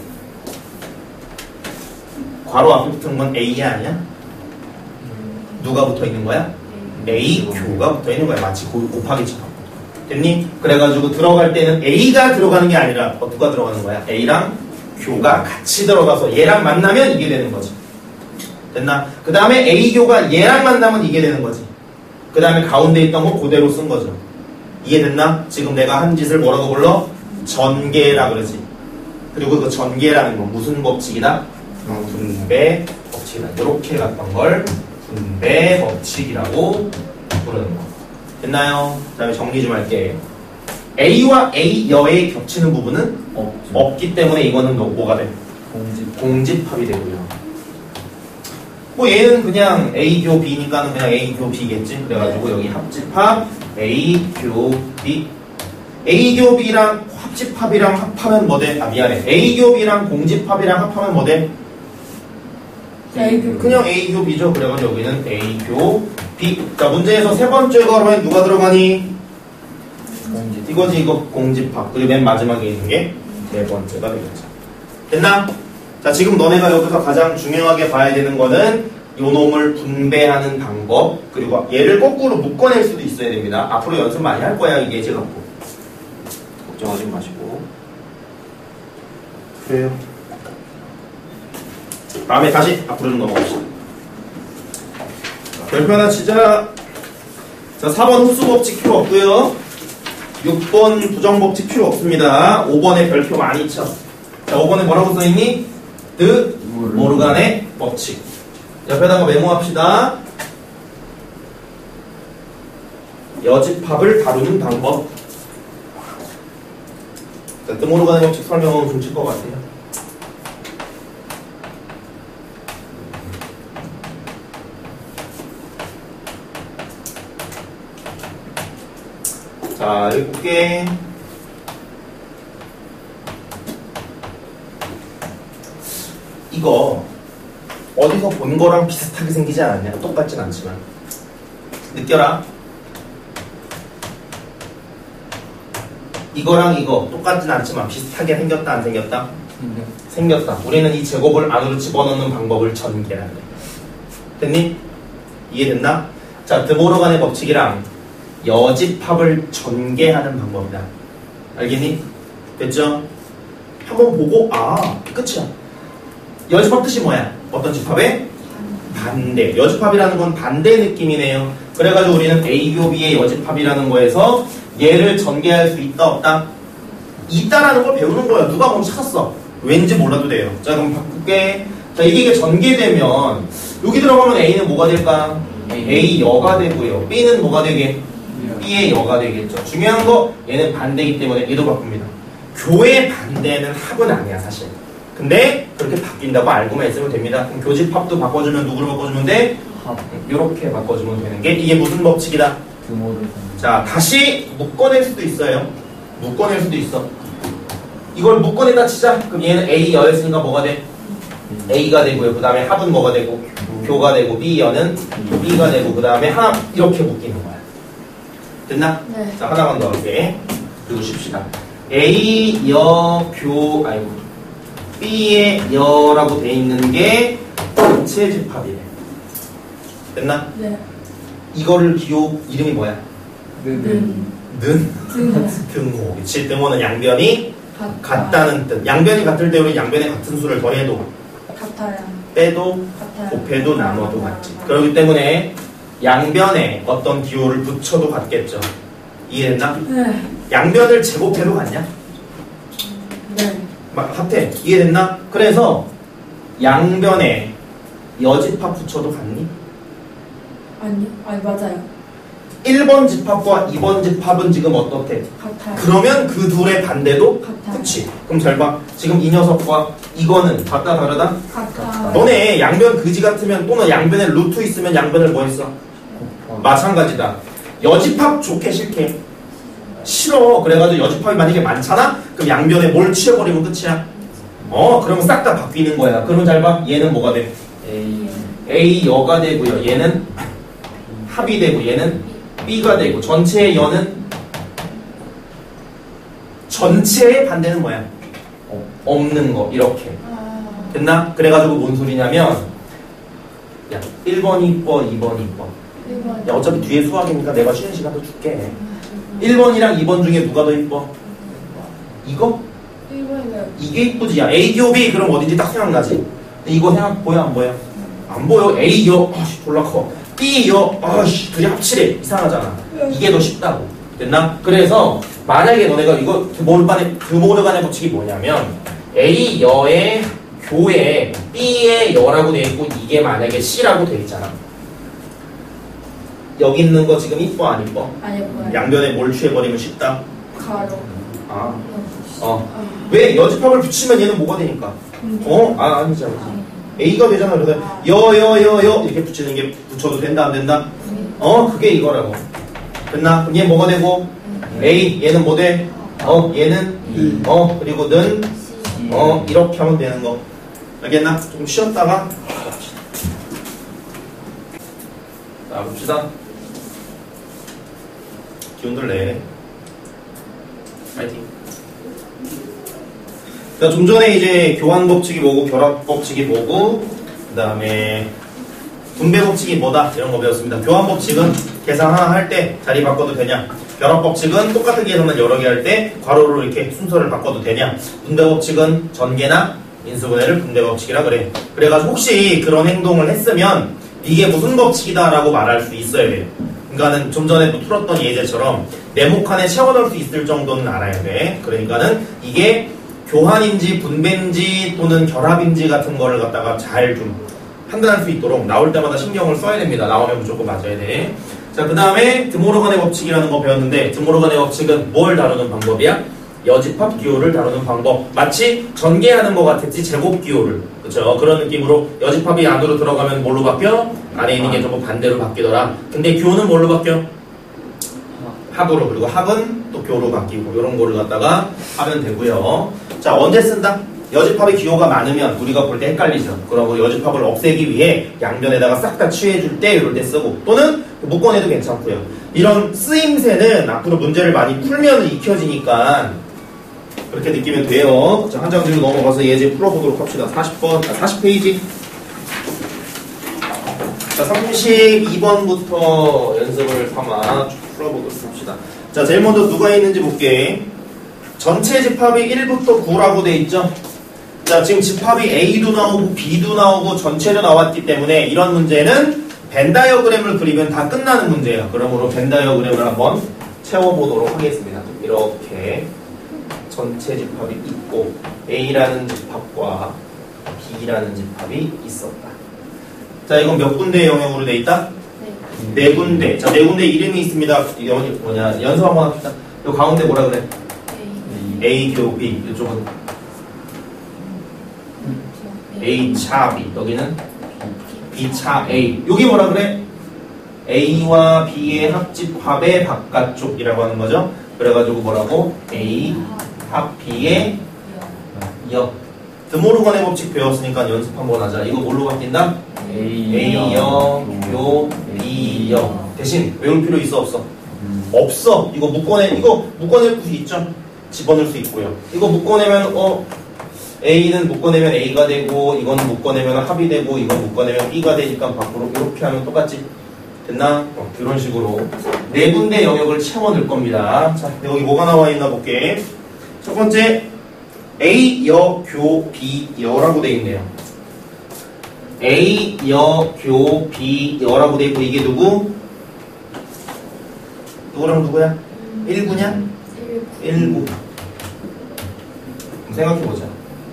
A: 괄호 앞에 붙은 건 A야 아니야? 누가 붙어 있는 거야? A 교가 붙어 있는 거야. 마치 곱하기 집합. 됐니? 그래가지고 들어갈 때는 A가 들어가는 게 아니라 어, 누가 들어가는 거야? A랑 교가 같이 들어가서 얘랑 만나면 이게 되는 거지. 됐나? 그 다음에 A교가 얘랑 만나면 이게 되는 거지. 그 다음에 가운데 있던 거 그대로 쓴 거죠. 이해됐나? 지금 내가 한 짓을 뭐라고 불러? 전개라 그러지. 그리고 그 전개라는 건 무슨 법칙이다? 어, 분배 법칙이다. 이렇게 갔던 걸 분배 법칙이라고 부르는 거. 됐나요? 그 다음에 정리 좀 할게. A와 A 여에 겹치는 부분은
D: 없죠.
A: 없기 때문에 이거는 뭐, 뭐가 돼?
D: 공집.
A: 공집합이 되고요. 뭐 얘는 그냥 A교 B니까는 그냥 A교 B겠지. 그래가지고 여기 합집합 A교 B. A교 B랑 합집합이랑 합하면 뭐 돼? 아 미안해. A교 B랑 공집합이랑 합하면 뭐 돼?
C: A교.
A: 그냥 A교 B죠. 그래가지고 여기는 A교 B. 자 문제에서 세 번째 거로에 누가 들어가니?
D: 공집.
A: 이거지 이거 공집합. 그리고 맨 마지막에 있는 게 네 번째가 되겠죠. 됐나? 자 지금 너네가 여기서 가장 중요하게 봐야 되는 거는 요 놈을 분배하는 방법, 그리고 얘를 거꾸로 묶어낼 수도 있어야 됩니다. 앞으로 연습 많이 할 거야 이게 제가 갖고. 걱정하지 마시고. 그래요. 다음에 다시 앞으로 좀 넘어갑시다. 자, 별표 하나 치자. 자, 사 번 흡수법칙 필요 없고요. 육 번 부정법칙 필요 없습니다. 오 번에 별표 많이 쳐. 자, 오 번에 뭐라고 써있니? 드 모르간의 법칙. 옆에다가 메모합시다. 여집합을 다루는 방법. 자, 드 모르간의 법칙 설명은 좀 칠 것 같아요. 자, 일곱 개. 이거 어디서 본 거랑 비슷하게 생기지 않았냐? 똑같진 않지만 느껴라. 이거랑 이거 똑같진 않지만 비슷하게 생겼다 안 생겼다?
D: 네.
A: 생겼다. 우리는 이 제곱을 안으로 집어넣는 방법을 전개라 그래. 됐니? 이해됐나? 자, 드모르간의 법칙이랑 여집합을 전개하는 방법이다. 알겠니? 됐죠? 한번 보고 아 끝이야. 여집합 뜻이 뭐야? 어떤 집합의? 반대. 여집합이라는 건 반대 느낌이네요. 그래가지고 우리는 A교 B의 여집합이라는 거에서 얘를 전개할 수 있다 없다? 있다라는 걸 배우는 거야. 누가 먼저 찾았어? 왠지 몰라도 돼요. 자 그럼 바꿀게. 자 이게, 이게 전개되면 여기 들어가면 A는 뭐가 될까? A 여가 되고요. B는 뭐가 되게? B의 여가 되겠죠. 중요한 거 얘는 반대이기 때문에 얘도 바꿉니다. 교의 반대는 합은 아니야 사실. 근데 그렇게 바뀐다고 알고만 있으면 됩니다. 그럼 교집합도 바꿔주면 누구를 바꿔주면 돼?
D: 합.
A: 이렇게 바꿔주면 되는 게 이게 무슨 법칙이다?
D: 드모르간.
A: 자 다시 묶어낼 수도 있어요. 묶어낼 수도 있어. 이걸 묶어내다 치자. 그럼 얘는 A 여였으니까 뭐가 돼? A가 되고요. 그 다음에 합은 뭐가 되고? 교가 되고 B 여는 B가 되고 그 다음에 합 이렇게 묶이는 거야. 됐나?
C: 네.
A: 자 하나만 더 할게. 그리고 쉽시다. A 여 교 아이고 B의 여라고 돼 있는 게 전체 집합이래. 됐나?
B: 네.
A: 이거를 기호 이름이 뭐야?
B: 는.
A: 는?
B: 등호.
A: 등호. 그치? 등호는 양변이
B: 같-
A: 같다는 뜻. 양변이 같을 때 우리 양변의 같은 수를 더해도
B: 같아요.
A: 빼도
B: 같아요.
A: 곱해도 나눠도 같지. 그렇기 때문에 양변에 어떤 기호를 붙여도 같겠죠. 이해됐나?
B: 네.
A: 양변을 제곱해도 같냐?
B: 네.
A: 막 같아. 이해됐나? 그래서 양변에 여집합 붙여도 같니?
B: 아니요. 아니, 맞아요.
A: 일 번 집합과 이 번 집합은 지금 어떻대?
B: 같아요.
A: 그러면 그 둘의 반대도
B: 같아요.
A: 그치. 그럼 잘 봐. 지금 이 녀석과 이거는 같다 다르다?
B: 같아요.
A: 너네 양변 그지 같으면 또는 양변에 루트 있으면 양변을 뭐 했어? 마찬가지다. 여집합 좋게 싫게? 싫어. 그래가지고 여집합이 만약에 많잖아? 그럼 양변에 뭘 치워버리면 끝이야. 어, 그러면 싹 다 바뀌는 거야. 그러면 잘 봐. 얘는 뭐가 돼?
D: A
A: A 여가 되고요. 얘는 합이 되고 얘는 B가 되고 전체의 여는 전체의 반대는 뭐야?
D: 어.
A: 없는 거. 이렇게.
B: 아,
A: 됐나? 그래가지고 뭔 소리냐면 야 일 번이 이뻐 이 번이 이뻐.
B: 일 번.
A: 야 어차피 뒤에 수학이니까 내가 쉬는 시간 더 줄게. 일 번이랑 이 번 중에 누가 더 이뻐? 이거?
B: 일 번이요.
A: 이게 이쁘지. 야 A 기호 B 그럼 어딘지 딱 생각나지? 근데 이거 생각 보여 안 보여? 안 보여. A 여 아씨 졸라 커. B 여 아씨 둘이 합치래. 이상하잖아. 이게 더 쉽다고. 됐나? 그래서 만약에 너네가 이거 드모르간의 드모르간의 법칙이 뭐냐면 A 여의 교에 B의 여라고 돼 있고 이게 만약에 C라고 돼 있잖아. 여기 있는 거 지금 이뻐 안 이뻐?
B: 아니, 뭐야.
A: 양변에 뭘 취해버리면 쉽다.
B: 가로.
A: 아, 어. 왜 여집합을 붙이면 얘는 뭐가 되니까? 어? 아 아니지 아니지. A가 되잖아. 그래서 여여여여 이렇게 붙이는 게 붙여도 된다 안 된다? 어 그게 이거라고. 됐나? 그럼 얘 뭐가 되고? A 얘는 뭐 돼? 어 얘는
D: E.
A: 어 그리고 는 어 이렇게 하면 되는 거. 알겠나? 좀 쉬었다가 자 봅시다. 기운들 내. 파이팅. 자, 좀 전에 이제 교환 법칙이 뭐고 결합 법칙이 뭐고 그 다음에 분배 법칙이 뭐다 이런 거 배웠습니다. 교환 법칙은 계산 하나 할 때 자리 바꿔도 되냐? 결합 법칙은 똑같은 계산을 여러 개 할 때 괄호로 이렇게 순서를 바꿔도 되냐? 분배 법칙은 전개나 인수분해를 분배 법칙이라 그래. 그래가지고 혹시 그런 행동을 했으면 이게 무슨 법칙이다라고 말할 수 있어야 돼요. 그러니까는 좀 전에 또 풀었던 예제처럼 네모칸에 채워넣을 수 있을 정도는 알아야 돼. 그러니까는 이게 교환인지 분배인지 또는 결합인지 같은 거를 갖다가 잘 좀 판단할 수 있도록 나올 때마다 신경을 써야 됩니다. 나오면 무조건 맞아야 돼. 자, 그 다음에 드모르간의 법칙이라는 거 배웠는데 드모르간의 법칙은 뭘 다루는 방법이야? 여집합 기호를 다루는 방법. 마치 전개하는 것 같았지 제곱 기호를. 그쵸? 그런 느낌으로 여집합이 안으로 들어가면 뭘로 바뀌어? 안에 있는 게 전부 반대로 바뀌더라. 근데 기호는 뭘로 바뀌어? 합으로. 그리고 합은 또 교로 바뀌고 이런 거를 갖다가 하면 되고요. 자, 언제 쓴다? 여집합의 기호가 많으면 우리가 볼 때 헷갈리죠. 그러고 여집합을 없애기 위해 양변에다가 싹 다 취해줄 때 이럴 때 쓰고 또는 묶어내도 괜찮고요. 이런 쓰임새는 앞으로 문제를 많이 풀면 익혀지니까 그렇게 느끼면 돼요. 자, 한 장 뒤로 넘어가서 예제 풀어보도록 합시다. 사십 번, 아, 사십 페이지. 자, 삼십이 번부터 연습을 삼아 쭉 풀어보도록 합시다. 자, 제일 먼저 누가 있는지 볼게. 전체 집합이 일부터 구라고 돼 있죠? 자, 지금 집합이 A도 나오고 B도 나오고 전체로 나왔기 때문에 이런 문제는 벤 다이어그램을 그리면 다 끝나는 문제예요. 그러므로 벤 다이어그램을 한번 채워보도록 하겠습니다. 이렇게 전체 집합이 있고 A라는 집합과 B라는 집합이 있었다. 자, 이건 몇 군데 영역으로 돼 있다?
B: 네.
A: 네 군데. 자, 네 군데 이름이 있습니다. 이게 뭐냐? 연습 한번 합시다. 요 가운데 뭐라 그래?
B: A.
A: A 교 B. 이쪽은 A 차 B. 여기는 B 차 A. 여기 뭐라 그래? A와 B의 합집합의 바깥쪽이라고 하는 거죠. 그래가지고 뭐라고? A 합 B의 역. 드모르간의 법칙 배웠으니까 연습 한번 하자. 이거 뭘로 바뀐다? A 역, 요, B 역. 대신 외울 필요 있어 없어?
D: 음.
A: 없어. 이거 묶어내. 이거 묶어낼 수 있죠? 집어넣을 수 있고요. 이거 묶어내면 어 A는 묶어내면 A가 되고 이거는 묶어내면 합이 되고 이건 묶어내면 B가 되니까 밖으로 이렇게 하면 똑같지? 됐나? 어, 이런 식으로 네 군데 영역을 채워 넣을 겁니다. 자, 여기 뭐가 나와 있나 볼게. 첫 번째 A, 여, 교, B, 여라고 돼 있네요. A, 여, 교, B, 여라고 돼 있고 이게 누구? 누구랑 누구야? 일구냐? 일구. 생각해보자.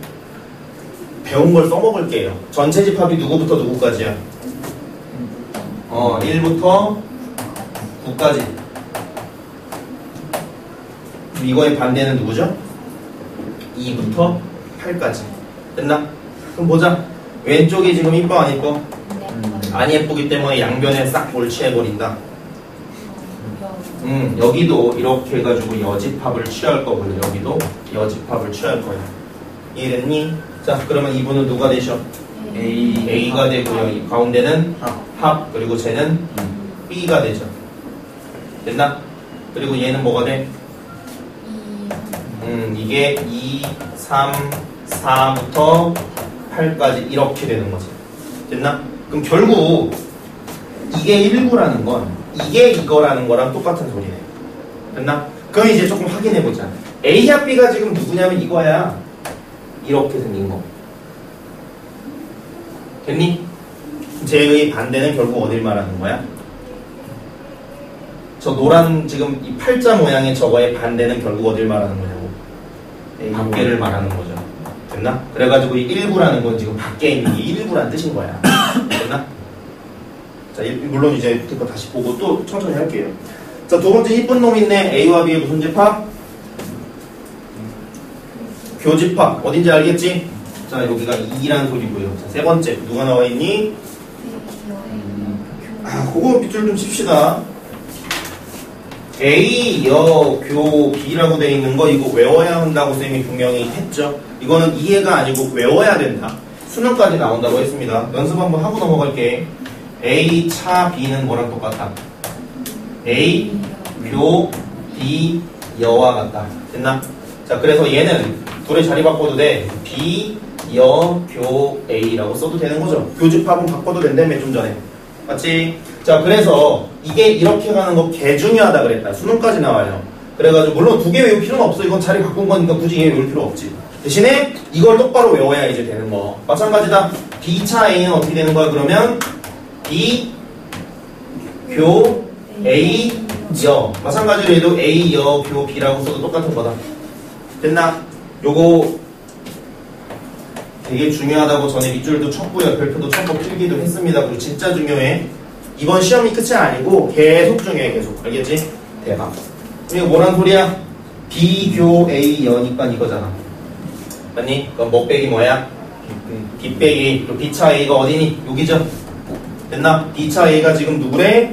A: 배운 걸 써먹을게요. 전체 집합이 누구부터 누구까지야? 어, 일부터 구까지. 이거의 반대는 누구죠? 이부터 팔까지. 됐나? 그럼 보자. 왼쪽이 지금 이뻐 안 이뻐? 안 예쁘기 때문에 양변에 싹 몰치해버린다. 음, 여기도 이렇게 해가지고 여집합을 취할 거고요. 여기도 여집합을 취할 거예요. 이해됐니? 자, 그러면 이분은 누가 되셔?
D: A
A: A가 되고요. 이 가운데는
D: 합.
A: 합, 그리고 쟤는 B가 되죠. 됐나? 그리고 얘는 뭐가 돼? 음, 이게 이, 삼, 사부터 팔까지 이렇게 되는 거지. 됐나? 그럼 결국 이게 일구라는 건 이게 이거라는 거랑 똑같은 소리네. 됐나? 그럼 이제 조금 확인해보자. A와 B가 지금 누구냐면 이거야. 이렇게 생긴 거. 됐니? 쟤의 반대는 결국 어딜 말하는 거야? 저 노란 지금 이 팔자 모양의 저거의 반대는 결국 어딜 말하는 거냐고? 밖에를 말하는 거죠. 됐나? 그래가지고 이 일구라는 건 지금 밖에 있는 게 일구라는 뜻인 거야. 됐나? 자, 물론 이제 그거 다시 보고 또 천천히 할게요. 자, 두 번째 이쁜 놈 있네. A와 B의 무슨 집합? 교집합. 어딘지 알겠지? 자, 여기가 이라는 소리고요. 자, 세 번째 누가 나와 있니? 아, 그거 밑줄 좀 칩시다. A, 여, 교, B라고 돼 있는 거 이거 외워야 한다고 쌤이 분명히 했죠. 이거는 이해가 아니고 외워야 된다. 수능까지 나온다고 했습니다. 연습 한번 하고 넘어갈게. A, 차, B는 뭐랑 똑같다? A, 교, B, 여와 같다. 됐나? 자, 그래서 얘는 둘의 자리 바꿔도 돼. B, 여, 교, A라고 써도 되는 거죠. 교집합은 바꿔도 된다며 좀 전에. 맞지? 자, 그래서 이게 이렇게 가는 거 개 중요하다 그랬다. 수능까지 나와요. 그래가지고 물론 두 개 외울 필요는 없어. 이건 자리 바꾼 거니까 굳이 얘 외울 필요 없지. 대신에 이걸 똑바로 외워야 이제 되는 거. 마찬가지다. B차 A는 어떻게 되는 거야? 그러면 B, 교, A, 여. 마찬가지로 얘도 A, 여, 교, B라고 써도 똑같은 거다. 됐나? 요거 되게 중요하다고 전에 밑줄도 쳤고요. 별표도 쳤고 필기도 했습니다. 그리고 진짜 중요해. 이번 시험이 끝이 아니고 계속 중요해. 계속. 알겠지? 대박. 이거 뭐란 소리야? B, 교, A, 여니까 이거잖아. 맞니? 그럼 뭐 빼기 뭐야? B 빼기. 그리고 B차 A가 어디니? 여기죠? 됐나? B차 A가 지금 누구래?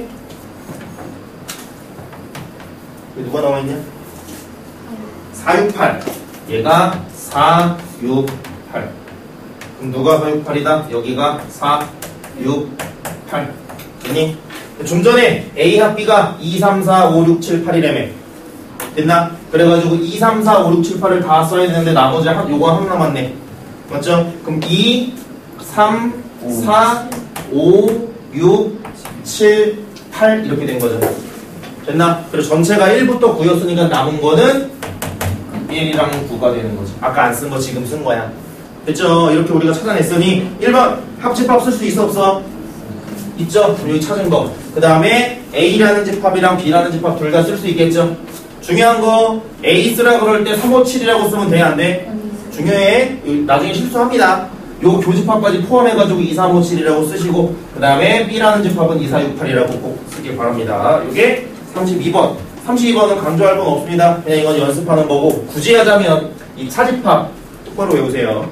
A: 여기 누가 나와있냐? 사, 육, 팔. 얘가 사, 육, 팔. 그럼 누가 사, 육, 팔이다? 여기가 사, 육, 팔. 됐니? 좀 전에 A와 B가 이, 삼, 사, 오, 육, 칠, 팔이라며. 됐나? 그래가지고 이, 삼, 사, 오, 육, 칠, 팔을 다 써야 되는데 나머지 한, 요거 하나 남았네. 맞죠? 그럼 이, 삼, 사, 오, 육, 칠, 팔 이렇게 된 거죠. 됐나? 그리고 전체가 일부터 구였으니까 남은 거는 일이랑 구가 되는 거죠. 아까 안 쓴 거 지금 쓴 거야. 됐죠? 이렇게 우리가 찾아냈으니 일 번 합집합 쓸 수 있어 없어? 있죠? 여기 찾은 거. 그 다음에 A라는 집합이랑 B라는 집합 둘 다 쓸 수 있겠죠? 중요한 거 A 쓰라 그럴 때 삼, 오, 칠이라고 쓰면 돼? 안 돼? 중요해. 나중에 실수합니다. 요 교집합까지 포함해가지고 이, 삼, 오, 칠이라고 쓰시고 그 다음에 B라는 집합은 이, 사, 육, 팔이라고 꼭 쓰길 바랍니다. 요게 삼십이 번. 삼십이 번은 강조할 건 없습니다. 그냥 이건 연습하는 거고 굳이 하자면 이 차집합 똑바로 외우세요.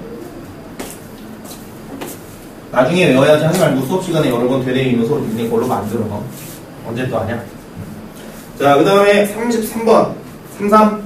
A: 나중에 외워야지 하지 말고 수업 시간에 여러 번 되뇌이면서 니네 걸로 만들어. 언제 또 하냐? 자, 그 다음에 삼십삼 번. 삼십삼.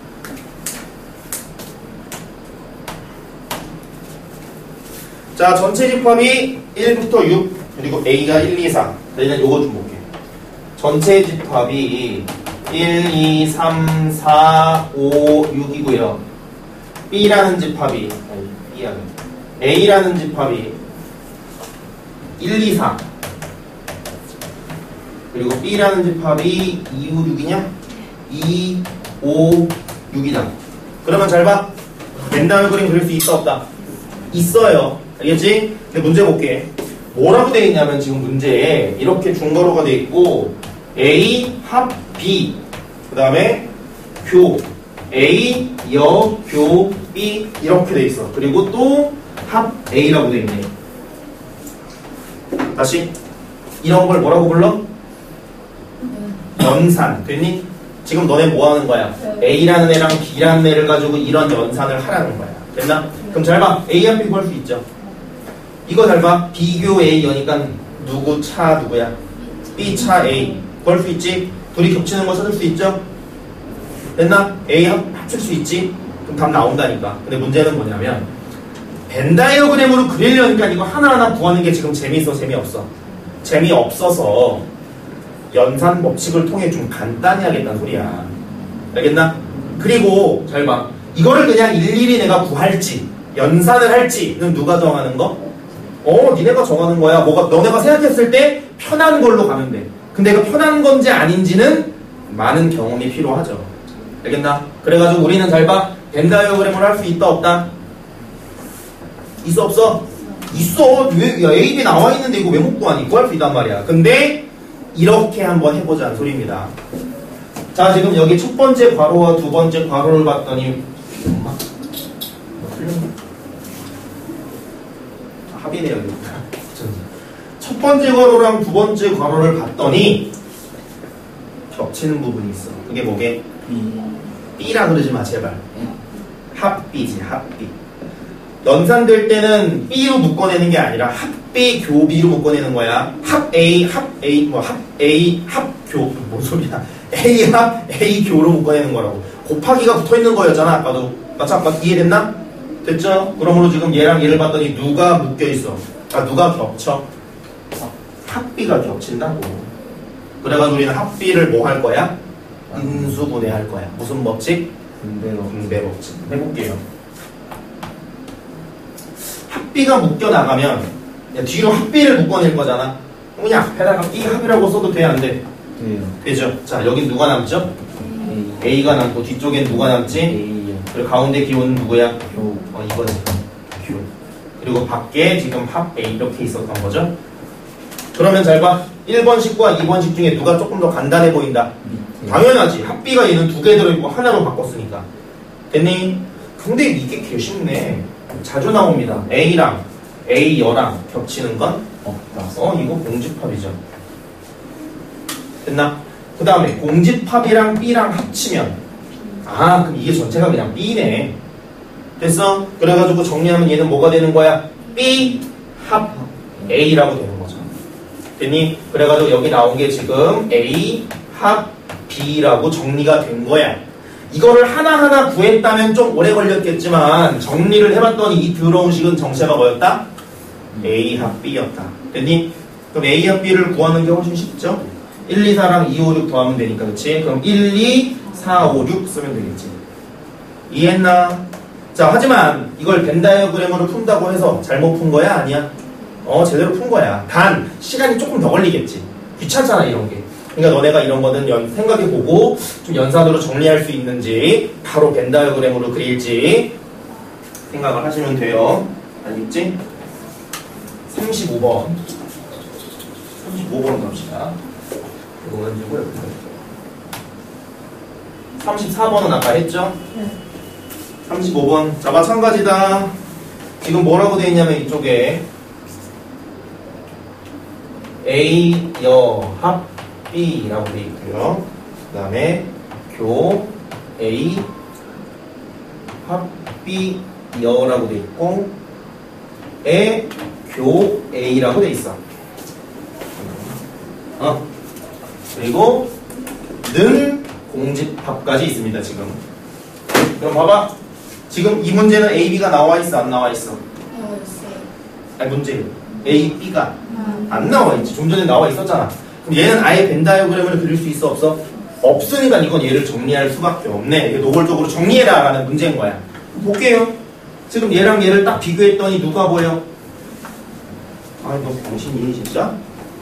A: 자, 전체 집합이 일부터 육, 그리고 A가 일, 이, 사. 저희는 요거 좀 볼게요. 전체 집합이 일, 이, 삼, 사, 오, 육이고요. B라는 집합이 아니, B야. A라는 집합이 일, 이, 사 그리고 B라는 집합이 이, 오, 육이냐? 이, 오, 육이다. 그러면 잘 봐. 벤다이어 그림 그릴 수 있어 없다? 있어요. 알겠지? 근데 문제 볼게. 뭐라고 되어 있냐면 지금 문제에 이렇게 중괄호가 되어 있고 A 합 B 그 다음에 교 A 여 교 B 이렇게 되어 있어. 그리고 또 합 A라고 되어 있네. 다시 이런 걸 뭐라고 불러? 연산. 됐니? 지금 너네 뭐 하는 거야? A라는 애랑 B라는 애를 가지고 이런 연산을 하라는 거야. 됐나? 그럼 잘 봐. A와 B 구할 수 있죠. 이거 잘 봐. 비교 A 여니까 누구 차 누구야? B 차 A 구할 수 있지? 둘이 겹치는 거 찾을 수 있죠? 됐나? A 합, 합칠 수 있지? 그럼 답 나온다니까. 근데 문제는 뭐냐면 벤다이어그램으로 그리려니까 이거 하나하나 구하는 게 지금 재미있어 재미없어? 재미없어서 연산 법칙을 통해 좀 간단히 하겠다는 소리야. 알겠나? 그리고 잘 봐. 이거를 그냥 일일이 내가 구할지 연산을 할지는 누가 정하는 거? 어 니네가 정하는 거야. 뭐가 너네가 생각했을 때 편한 걸로 가면 돼. 근데 그 편한 건지 아닌지는 많은 경험이 필요하죠. 알겠나? 그래가지고 우리는 잘 봐. 벤다이어그램을 할 수 있다 없다? 있어 없어? 있어. 왜, 야, A, B 나와 있는데 이거 왜 못 구하니? 구할 수 있단 말이야. 근데 이렇게 한번 해보자는 소리입니다. 자, 지금 여기 첫 번째 괄호와 두 번째 괄호를 봤더니 엄마? 뭐 틀렸나? 아, 합의네요. 여기. 첫 번째 괄호랑 두 번째 괄호를 봤더니 겹치는 부분이 있어. 그게 뭐게? B라 그러지 마 제발. 합비지 합비. 연산될 때는 B로 묶어내는 게 아니라 합비 교비로 묶어내는 거야. 합 A 합 A 뭐 합 A 합교 뭔 소리야? A 합 A 교로 묶어내는 거라고. 곱하기가 붙어 있는 거였잖아 아까도. 맞아? 아까 이해됐나? 됐죠? 그러므로 지금 얘랑 얘를 봤더니 누가 묶여 있어? 아 누가 겹쳐? 합비가 겹친다고. 그래가지고 우리는 합비를 뭐 할 거야? 인수분해할 거야. 무슨 법칙? 분배 법칙. 해볼게요. 합비가 묶여 나가면 뒤로 합비를 묶어낼 거잖아. 그냥 앞에다가 B 합이라고 써도 돼, 안 돼?
D: 돼요.
A: 되죠. 자, 여긴 누가 남죠?
D: A.
A: A가 남고 뒤쪽엔 누가 남지?
D: A요.
A: 그리고 가운데 기호는 누구야?
D: 교.
A: 어, 이거지. 교. 그리고 밖에 지금 합 A 이렇게 있었던 거죠. 그러면 잘 봐. 일 번식과 이 번식 중에 누가 조금 더 간단해 보인다?
D: 밑에.
A: 당연하지. 합비가 얘는 두 개 들어있고 하나로 바꿨으니까. 됐니? 근데 이게 개 쉽네. 자주 나옵니다. A랑 A여랑 겹치는 건?
D: 없다.
A: 어, 이거 공집합이죠. 됐나? 그 다음에 공집합이랑 B랑 합치면 아, 그럼 이게 전체가 그냥 B네. 됐어? 그래가지고 정리하면 얘는 뭐가 되는 거야? B 합 A라고 되는 거죠. 됐니? 그래가지고 여기 나온 게 지금 A 합 B라고 정리가 된 거야. 이거를 하나하나 구했다면 좀 오래 걸렸겠지만 정리를 해봤더니 이 들어온 식은 정체가 뭐였다? A 합 B였다. 됐니? 그럼 A 합 B를 구하는 게 훨씬 쉽죠? 일, 이, 사랑 이, 오, 육 더하면 되니까 그치? 그럼 일, 이, 사, 오, 육 쓰면 되겠지. 이해했나? 자, 하지만 이걸 벤다이어그램으로 푼다고 해서 잘못 푼 거야? 아니야? 어, 제대로 푼 거야. 단 시간이 조금 더 걸리겠지. 귀찮잖아 이런 게. 그러니까 너네가 이런 거는 연, 생각해보고 좀 연산으로 정리할 수 있는지 바로 벤다이어그램으로 그릴지 생각을 하시면 돼요. 알겠지? 삼십오 번 삼십오 번 갑시다. 이거 왠지고요. 삼십사 번은 아까 했죠?
B: 네.
A: 삼십오 번. 자, 마찬가지다. 지금 뭐라고 되어 있냐면 이쪽에 A 여 합 B라고 되어 있고요. 그 다음에 교 A 합 B 여라고 되어 있고 에 교 A라고 되어 있어. 어. 그리고 는 공집합까지 있습니다. 지금. 그럼 봐봐. 지금 이 문제는 A, B가 나와 있어? 안 나와 있어?
B: 나와 있어요.
A: 아니 문제 A, B가
B: 아,
A: 안 나와 있지. 좀 전에 나와 있었잖아. 그럼 얘는 아예 벤다이어그램을 그릴 수 있어 없어? 없으니까 이건 얘를 정리할 수밖에 없네. 이게 노골적으로 정리해라 라는 문제인 거야. 볼게요. 지금 얘랑 얘를 딱 비교했더니 누가 보여? 아이 너 병신이 진짜?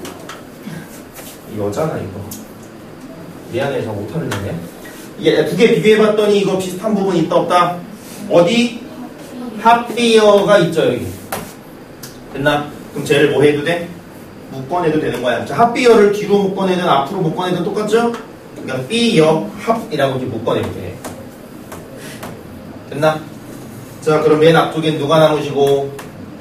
A: 여자나 이거. 미안해 저 못하는 애네. 이게 두 개 비교해봤더니 이거 비슷한 부분 있다 없다? 어디? 합비어가 있죠 여기. 됐나? 그럼 쟤를 뭐 해도 돼? 묶어내도 되는 거야. 자, 합비어를 뒤로 묶어내든 앞으로 묶어내든 똑같죠? 그러니까 비역 합이라고 이렇게 묶어내도 돼. 됐나? 자, 그럼 맨 앞쪽엔 누가 남으시고?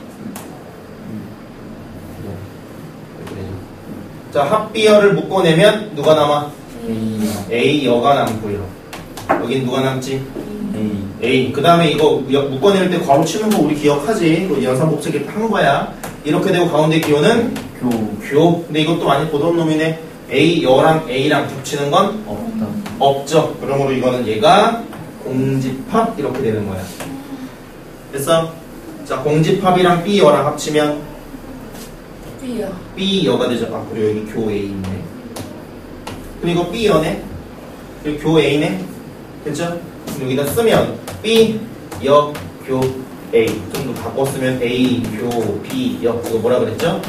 A: 자, 합비어를 묶어내면 누가 남아? A여가 남고요. 여긴 누가 남지?
D: A.
A: A. 그 다음에 이거 묶어낼 때 괄호 치는 거 우리 기억하지? 연산법칙에 한 거야. 이렇게 되고 가운데 기호는
D: 교.
A: 교. 근데 이것도 많이 보던 놈이네. A여랑 A랑 겹치는 건
D: 없다.
A: 없죠. 그러므로 이거는 얘가 공집합 이렇게 되는 거야. 됐어? 자, 공집합이랑 B여랑 합치면
B: B요.
A: B여가 되죠. 아, 그리고 여기 교 A 있네. 그리고 이거 B여네. 그리고 교 A네. 됐죠? 그럼 여기다 쓰면 B, 여, 교, A. 좀 더 바꿔 쓰면 A, 교, B, 여. 이거 뭐라 그랬죠?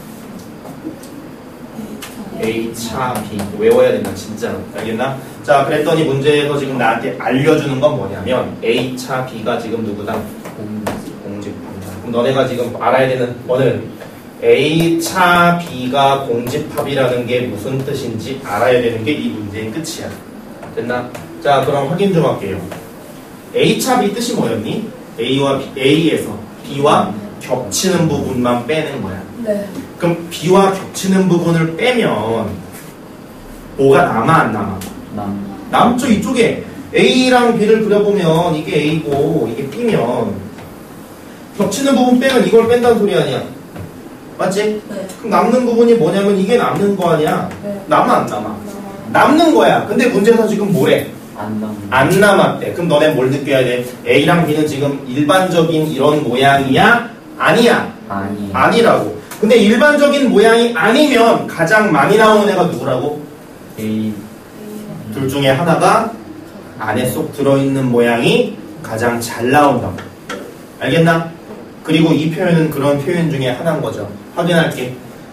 A: A, 차, B. 외워야 된다, 진짜로. 알겠나? 자, 그랬더니 문제에서 지금 나한테 알려주는 건 뭐냐면 A, 차, B가 지금 누구다? 공집합이다. 그럼 너네가 지금 알아야 되는 뭐는 A, 차, B가 공집합이라는 게 무슨 뜻인지 알아야 되는 게 이 문제의 끝이야. 됐나? 자, 그럼 확인 좀 할게요. A, 차, B 뜻이 뭐였니? A와 B, A에서 B와 겹치는 부분만 빼는 거야.
B: 네.
A: 그럼 B와 겹치는 부분을 빼면 뭐가 남아 안 남아?
D: 남.
A: 남죠. 이쪽에 A랑 B를 그려보면 이게 A고 이게 B면 겹치는 부분 빼면 이걸 뺀다는 소리 아니야. 맞지?
B: 네.
A: 그럼 남는 부분이 뭐냐면 이게 남는 거 아니야.
B: 네.
A: 남아 안 남아? 남는 거야. 근데 문제에서 지금 뭐래?
D: 안 남.
A: 안 남았대. 그럼 너네 뭘 느껴야 돼? A랑 B는 지금 일반적인 이런 모양이야? 아니야?
D: 아니.
A: 아니라고. 근데 일반적인 모양이 아니면 가장 많이 나오는 애가 누구라고?
D: A.
A: 둘 중에 하나가 안에 쏙 들어있는 모양이 가장 잘 나온다고. 알겠나? 그리고 이 표현은 그런 표현 중에 하나인 거죠. 확인할게.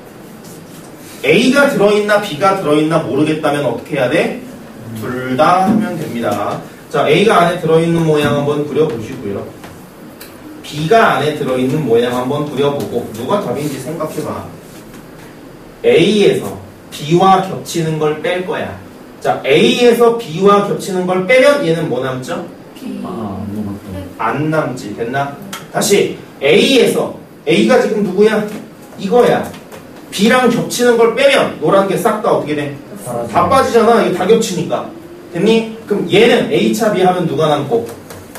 A: A가 들어있나 B가 들어있나 모르겠다면 어떻게 해야 돼? 둘 다 하면 됩니다. 자, A가 안에 들어있는 모양 한번 그려보시고요. B가 안에 들어있는 모양 한번 그려보고 누가 답인지 생각해봐. A에서 B와 겹치는 걸 뺄 거야. 자, A에서 B와 겹치는 걸 빼면 얘는 뭐 남죠?
B: B.
D: 아, 아무것도.
A: 안 남지. 됐나? 다시 A에서 A가 지금 누구야? 이거야. B랑 겹치는 걸 빼면 노란 게 싹 다 어떻게 돼? 다 빠지잖아. 이게 다 겹치니까. 됐니? 그럼 얘는 A 차 B 하면 누가 남고?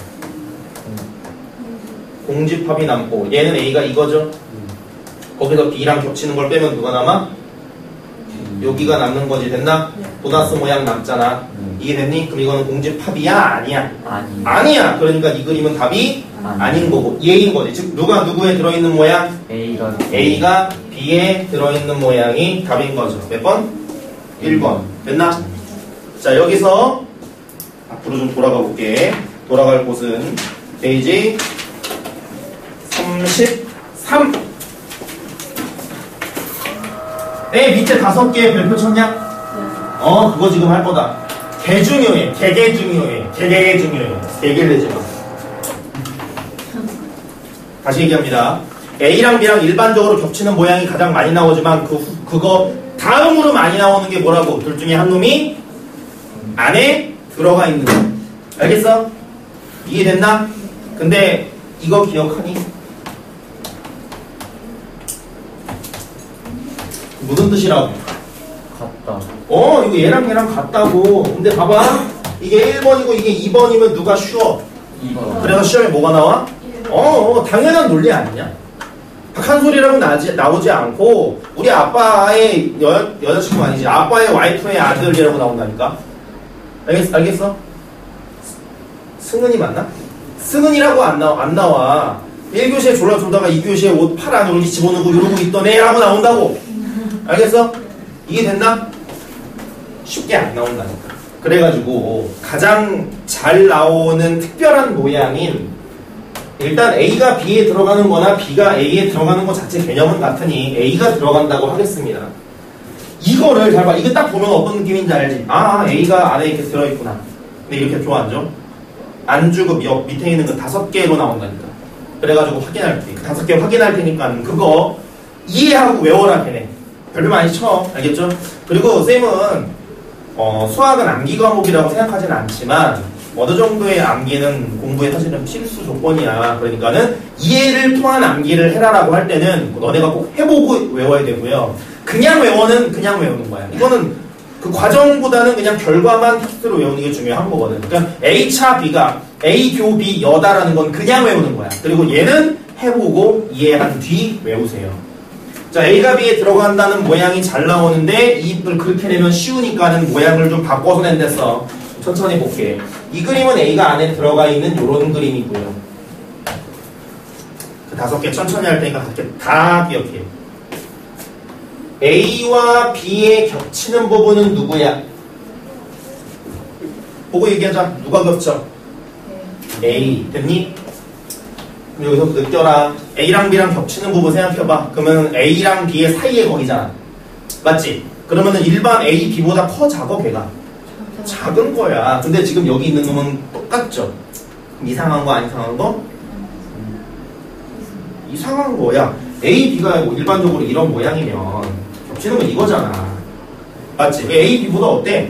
A: 공집합이 남고 얘는 A가 이거죠? 거기서 B랑 겹치는 걸 빼면 누가 남아? 여기가 남는 거지. 됐나?
B: 네.
A: 보너스 모양 남잖아.
D: 음.
A: 이게 됐니? 그럼 이거는 공집합이야? 아니야?
D: 아니.
A: 아니야. 그러니까 이 그림은 답이
D: 아니.
A: 아닌 거고 얘인 거지. 즉 누가 누구에 들어있는 모양?
D: A가.
A: A가 B에 들어있는 모양이 답인 거죠. 몇 번? 일 번. 됐나? 자, 여기서 앞으로 좀 돌아가 볼게. 돌아갈 곳은 페이지 삼십삼. 에 밑에 다섯 개 별표 쳤냐?
B: 네.
A: 어, 그거 지금 할 거다. 개 중요해. 개개 중요해. 개개 중요해. 개개를 내지 마. 다시 얘기합니다. A랑 B랑 일반적으로 겹치는 모양이 가장 많이 나오지만 그, 후- 그거 다음으로 많이 나오는 게 뭐라고? 둘 중에 한 놈이 안에 들어가 있는 거. 알겠어? 이해됐나? 근데 이거 기억하니? 무슨 뜻이라고?
D: 같다.
A: 어, 이거 얘랑 얘랑 같다고. 근데 봐봐. 이게 일 번이고 이게 이 번이면 누가 쉬워?
D: 이 번.
A: 그래서 시험에 뭐가 나와? 어, 어 당연한 논리 아니냐? 박한 소리라고 나지, 나오지 않고 우리 아빠의 여, 여자친구 아니지 아빠의 와이프의 아들이라고 나온다니까. 알겠, 알겠어? 승은이 맞나? 승은이라고 안, 나, 안 나와. 일 교시에 졸라 졸다가 이 교시에 옷 팔 안으로 이렇게 집어넣고 이러고 있던 애라고 나온다고. 알겠어? 이게 됐나? 쉽게 안 나온다니까. 그래가지고 가장 잘 나오는 특별한 모양인 일단 A가 B에 들어가는 거나 B가 A에 들어가는 것 자체 개념은 같으니 A가 들어간다고 하겠습니다. 이거를 잘 봐. 이거 딱 보면 어떤 느낌인지 알지? 아, A가 안에 이렇게 들어있구나. 근데 이렇게 좋아하죠? 안 주고 옆 밑에 있는 거 다섯 개로 나온다니까. 그래가지고 확인할 때, 그 다섯 개 확인할 테니까 그거 이해하고 외워라, 걔네. 별로 많이 쳐. 알겠죠? 그리고 쌤은 어, 수학은 암기 과목이라고 생각하지는 않지만 어느 정도의 암기는 공부에 사실은 필수 조건이야. 그러니까는 이해를 통한 암기를 해라라고 할 때는 너네가 꼭 해보고 외워야 되고요. 그냥 외워는 그냥 외우는 거야. 이거는 그 과정보다는 그냥 결과만 텍스트로 외우는 게 중요한 거거든. 그러니까 A차 B가 A 교 B 여다라는 건 그냥 외우는 거야. 그리고 얘는 해보고 이해한 뒤 외우세요. 자, A가 B에 들어간다는 모양이 잘 나오는데 이걸 그렇게 내면 쉬우니까는 모양을 좀 바꿔서 낸댔어. 천천히 볼게. 이 그림은 A가 안에 들어가 있는 이런 그림이고요. 그 다섯 개 천천히 할 테니까 다섯 개 다 기억해. A와 B에 겹치는 부분은 누구야? 보고 얘기하자. 누가 겹쳐? A. 됐니? 그럼 여기서 느껴라. A랑 B랑 겹치는 부분 생각해봐. 그러면 A랑 B의 사이에 거기잖아. 맞지? 그러면은 일반 A, B보다 커, 작어, 걔가? 작은 거야. 근데 지금 여기 있는 놈은 똑같죠? 이상한 거, 안 이상한 거? 이상한 거야. A, B가 뭐 일반적으로 이런 모양이면 겹치는 건 이거잖아. 맞지? A, B보다 어때?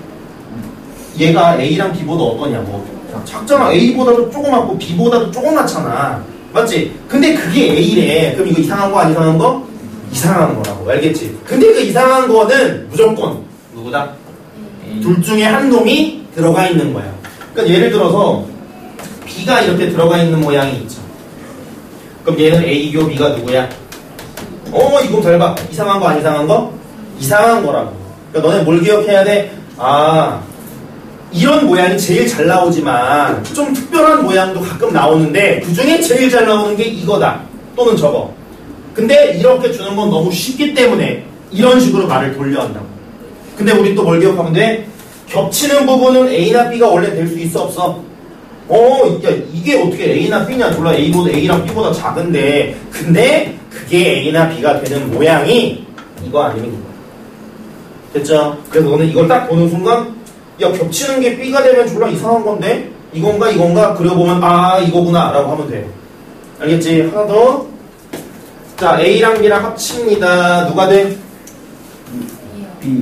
A: 얘가 A랑 B보다 어떠냐고. 작잖아. A보다도 조그맣고 B보다도 조그맣잖아. 맞지? 근데 그게 A래. 그럼 이거 이상한 거, 안 이상한 거? 이상한 거라고. 알겠지? 근데 그 이상한 거는 무조건 누구다? 둘 중에 한 놈이 들어가 있는 거야. 그러니까 예를 들어서 B가 이렇게 들어가 있는 모양이 있죠. 그럼 얘는 A교 B가 누구야? 어, 이거 잘 봐. 이상한 거, 안 이상한 거? 이상한 거라고. 그러니까 너네 뭘 기억해야 돼? 아, 이런 모양이 제일 잘 나오지만 좀 특별한 모양도 가끔 나오는데 그 중에 제일 잘 나오는 게 이거다. 또는 저거. 근데 이렇게 주는 건 너무 쉽기 때문에 이런 식으로 말을 돌려 한다고. 근데 우리 또 뭘 기억하면 돼? 겹치는 부분은 A나 B가 원래 될 수 있어, 없어? 어, 야, 이게 어떻게 A나 B냐? 몰라. A보다, A랑 B보다 작은데. 근데 그게 A나 B가 되는 모양이 이거 아니면 이거. 됐죠? 그래서 너는 이걸 딱 보는 순간 야, 겹치는 게 B가 되면 졸라 이상한 건데? 이건가, 이건가? 그려보면 아, 이거구나 라고 하면 돼. 알겠지? 하나 더. 자, A랑 B랑 합칩니다. 누가 돼?
D: B.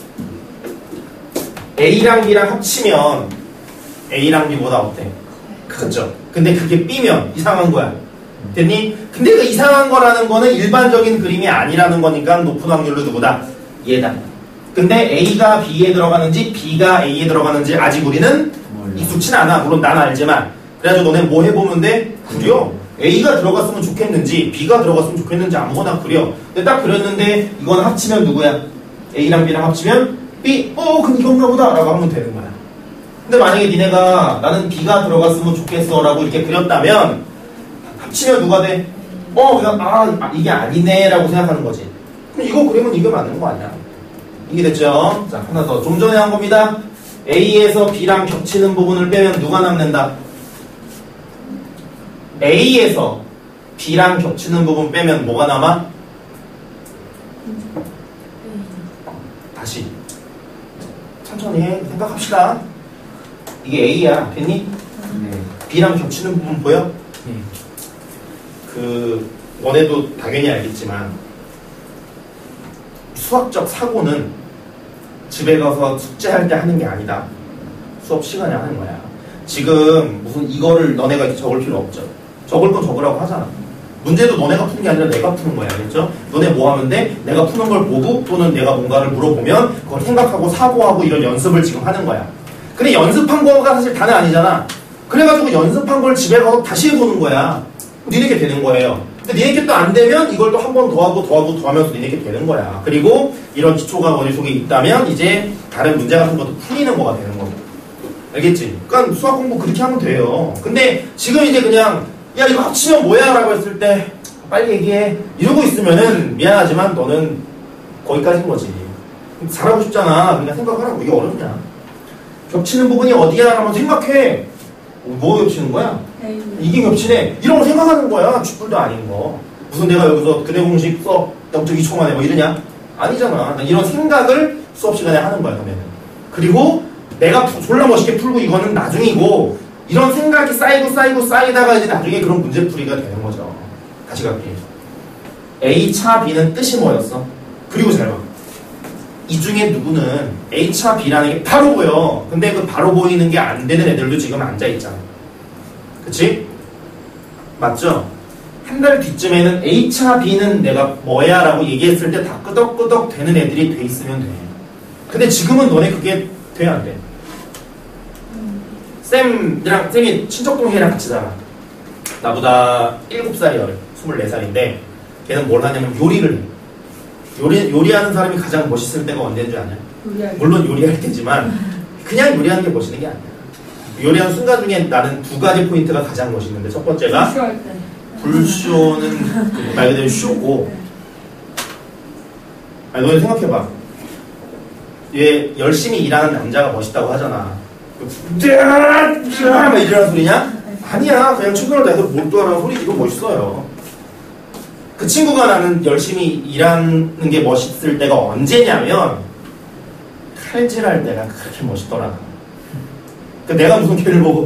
A: A랑 B랑 합치면 A랑 B보다 어때? 크죠? 근데 그게 B면 이상한 거야. 됐니? 근데 그 이상한 거라는 거는 일반적인 그림이 아니라는 거니까 높은 확률로 누구다? 얘다. 근데 A가 B에 들어가는지 B가 A에 들어가는지 아직 우리는 익숙치는 않아. 물론 난 알지만. 그래가지고 너네 뭐 해보면 돼? 그려. A가 들어갔으면 좋겠는지 B가 들어갔으면 좋겠는지 아무거나 그려. 근데 딱 그렸는데 이건 합치면 누구야? A랑 B랑 합치면 B. 어, 그럼 이건가 보다 라고 하면 되는 거야. 근데 만약에 니네가 나는 B가 들어갔으면 좋겠어 라고 이렇게 그렸다면 합치면 누가 돼? 어, 그냥 아, 이게 아니네 라고 생각하는 거지. 그럼 이거 그리면 이게 맞는 거 아니야? 이게 됐죠? 자, 하나 더. 좀 전에 한 겁니다. A에서 B랑 겹치는 부분을 빼면 누가 남는다? A에서 B랑 겹치는 부분 빼면 뭐가 남아? 다시 천천히 해. 생각합시다. 이게 A야. 됐니?
D: 네.
A: B랑 겹치는 부분 보여?
D: 네.
A: 그 너네도 당연히 알겠지만 수학적 사고는 집에 가서 숙제할 때 하는 게 아니다. 수업 시간에 하는 거야. 지금 무슨 이거를 너네가 이렇게 적을 필요 없죠. 적을 건 적으라고 하잖아. 문제도 너네가 푸는 게 아니라 내가 푸는 거야. 알겠죠? 너네 뭐 하면 돼? 내가 푸는 걸 보고 또는 내가 뭔가를 물어보면 그걸 생각하고 사고하고 이런 연습을 지금 하는 거야. 근데 연습한 거가 사실 다는 아니잖아. 그래가지고 연습한 걸 집에 가서 다시 해보는 거야. 니네게 되는 거예요. 근데 니네게 또 안 되면 이걸 또 한 번 더 하고 더 하고 더 하면서 니네게 되는 거야. 그리고 이런 기초가 머릿속에 있다면 이제 다른 문제 같은 것도 풀리는 거가 되는 거고. 알겠지? 그러니까 수학 공부 그렇게 하면 돼요. 근데 지금 이제 그냥 야 이거 합치면 뭐야? 라고 했을 때 빨리 얘기해. 이러고 있으면은 미안하지만 너는 거기까지인 거지. 잘하고 싶잖아. 그냥 생각하라고. 이게 어렵냐. 겹치는 부분이 어디야? 라고 생각해. 뭐 겹치는 거야?
B: A.
A: 이게 겹치네. 이런 거 생각하는 거야. 쥐뿔도 아닌 거. 무슨 내가 여기서 그대 공식 써. 영점 이 초 만에 뭐 이러냐? 아니잖아. 이런 생각을 수업 시간에 하는 거야, 그러면. 그리고 내가 졸라 멋있게 풀고 이거는 나중이고, 이런 생각이 쌓이고 쌓이고 쌓이다가 이제 나중에 그런 문제풀이가 되는 거죠. 다시 갈게. A차 B는 뜻이 뭐였어? 그리고 잘 봐. 이 중에 누구는 A차 B라는 게 바로 보여. 근데 그 바로 보이는 게 안 되는 애들도 지금 앉아있잖아. 그치? 맞죠? 한 달 뒤쯤에는 A차 B는 내가 뭐야 라고 얘기했을 때 다 끄덕끄덕 되는 애들이 돼 있으면 돼. 근데 지금은 너네 그게 돼, 안 돼? 쌤이랑, 쌤이 친척동생이랑 같이 살아. 나보다 일곱 살이 어려. 스물네 살인데 걔는 뭘 하냐면 요리를 해. 요리, 요리하는 사람이 가장 멋있을 때가 언제인 줄 아냐?
B: 요리할
A: 물론 요리할 때지만 그냥 요리하는 게 멋있는 게 아니야. 요리하는 순간 중에 나는 두 가지 포인트가 가장 멋있는데, 첫 번째가
B: 불쇼할 때.
A: 불쇼는 말 그대로 쇼고, 아니 너네 생각해봐. 얘 열심히 일하는 남자가 멋있다고 하잖아. 막 이러는 소리냐? 아니야. 그냥 최선을 다해서 몰두하라는 소리지. 이거 멋있어요. 그 친구가 나는 열심히 일하는 게 멋있을 때가 언제냐면 칼질할 때가 그렇게 멋있더라. 그 내가 무슨 걔를 보고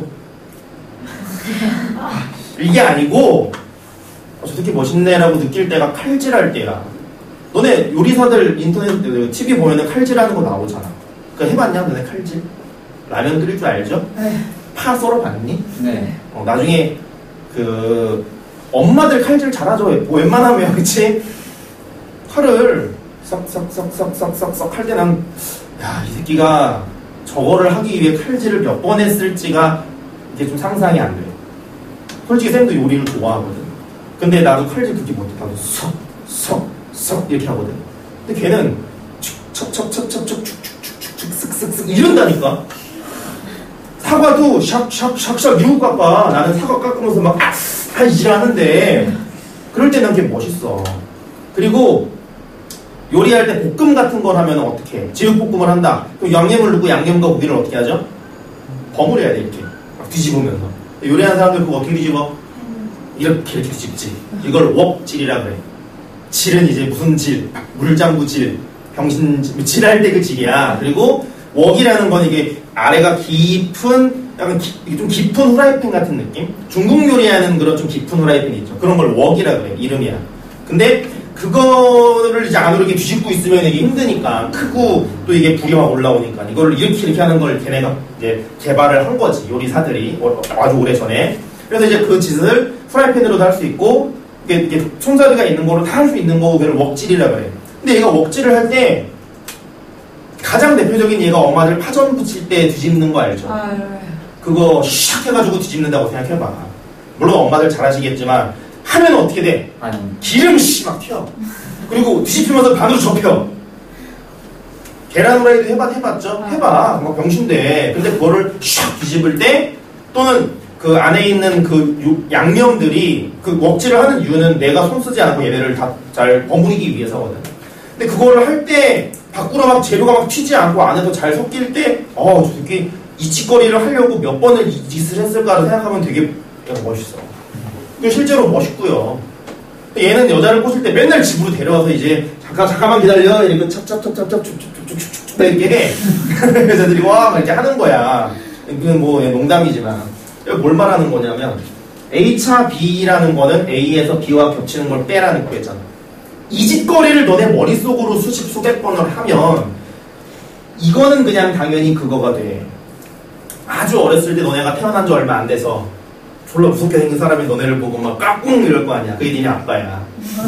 A: 이게 아니고 어, 저 새끼 멋있네라고 느낄 때가 칼질할 때야. 너네 요리사들 인터넷 티비 보면은 칼질하는 거 나오잖아. 그거 해봤냐? 너네 칼질? 라면 끓일 줄 알죠?
B: 네.
A: 파 썰어 봤니?
D: 네.
A: 어, 나중에 그 엄마들 칼질 잘하죠. 뭐 웬만하면. 그치? 칼을 썩썩썩썩썩썩 할 때 난 야, 이 새끼가 저거를 하기 위해 칼질을 몇 번 했을지가 이게 좀 상상이 안 돼. 솔직히 쌤도 요리를 좋아하거든. 근데 나도 칼질 그렇게 못해. 나도 석, 석, 석 이렇게 하거든. 근데 걔는 척척척척척축축축축축 쓱쓱쓱 이런다니까. 사과도 샥샥샥샥 미국 깎아. 나는 사과 깎으면서 막 다 일하는데 그럴 때 난 그게 멋있어. 그리고 요리할 때 볶음 같은 걸 하면 어떻게 해? 제육볶음을 한다. 그럼 양념을 넣고 양념과 고기를 어떻게 하죠? 버무려야 돼. 이렇게 막 뒤집으면서. 요리하는 사람들 그거 어떻게 뒤집어? 이렇게 이렇게 뒤집지. 이걸 웍질이라 그래. 질은 이제 무슨 질? 물장구 질, 병신 질할 때 그 질이야. 그리고 웍이라는 건 이게 아래가 깊은 약간 기, 좀 깊은 후라이팬 같은 느낌? 중국 요리하는 그런 좀 깊은 후라이팬 있죠. 그런 걸 웍이라 그래. 이름이야. 근데 그거를 이제 안으로 이렇게 뒤집고 있으면 이게 힘드니까 크고 또 이게 불이 막 올라오니까 이걸 이렇게 이렇게 하는 걸 걔네가 이제 개발을 한 거지. 요리사들이 아주 오래 전에. 그래서 이제 그 짓을 프라이팬으로도 할 수 있고 이게, 이게 손잡이가 있는 거로 다 할 수 있는 거고 그걸 웍질이라 그래. 근데 얘가 웍질을 할 때 가장 대표적인 얘가 엄마들 파전 부칠 때 뒤집는 거 알죠?
B: 아, 네.
A: 그거 샥 해가지고 뒤집는다고 생각해봐. 물론 엄마들 잘 아시겠지만 하면 어떻게 돼?
D: 아니.
A: 기름 씨 막 튀어. 그리고 뒤집히면서 반으로 접혀. 계란 후라이도 해봤, 해봤죠? 해봐. 막 병신데. 근데 그거를 샥 뒤집을 때 또는 그 안에 있는 그 유, 양념들이 그 웍질을 하는 이유는 내가 손 쓰지 않고 얘네를 다 잘 버무리기 위해서거든. 근데 그거를 할 때 밖으로 막 재료가 막 튀지 않고 안에서 잘 섞일 때 어, 저 새끼 이 짓거리를 하려고 몇 번을 이 짓을 했을까를 생각하면 되게 멋있어. 그 실제로 멋있고요. 얘는 여자를 꼬실 때 맨날 집으로 데려와서 이제 잠깐 잠깐만 기다려 이렇게 찹찹찹찹찹 쭉쭉쭉쭉쭉쭉 이렇게 해. 여자들이 와 막 이렇게 하는 거야. 이건 뭐 농담이지만 뭘 말하는 거냐면 A차 B라는 거는 A에서 B와 겹치는 걸 빼라는 거였잖아. 이 짓거리를 너네 머릿속으로 수십 수백 번을 하면 이거는 그냥 당연히 그거가 돼. 아주 어렸을 때 너네가 태어난 지 얼마 안 돼서 졸라 무섭게 생긴 사람이 너네를 보고 막 까꿍 이럴 거 아니야. 그게 니네 아빠야.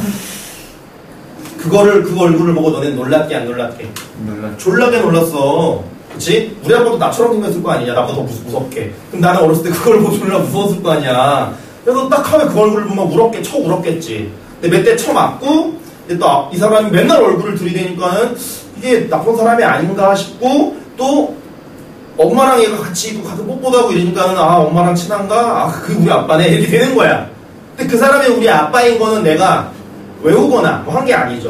A: 그거를 그 얼굴을 보고 너네 놀랐게 안 놀랐게?
D: 놀랐.
A: 졸라게 놀랐어. 그치? 우리 아빠도 나처럼 생겼을 거 아니냐. 나보다 더 무섭, 무섭게. 그럼 나는 어렸을 때 그걸 보고 졸라 무서웠을 거 아니야. 그래서 딱 하면 그 얼굴을 보면 울었게 쳐 울었겠지. 근데 몇 대 쳐 맞고 또 이 사람이 맨날 얼굴을 들이대니까는 이게 나쁜 사람이 아닌가 싶고 또 엄마랑 얘가 같이 있고 가서 뽀뽀도 하고 이러니까는 아 엄마랑 친한가? 아 그게 우리 아빠네 이렇게 되는 거야. 근데 그 사람이 우리 아빠인 거는 내가 외우거나 뭐 한 게 아니죠.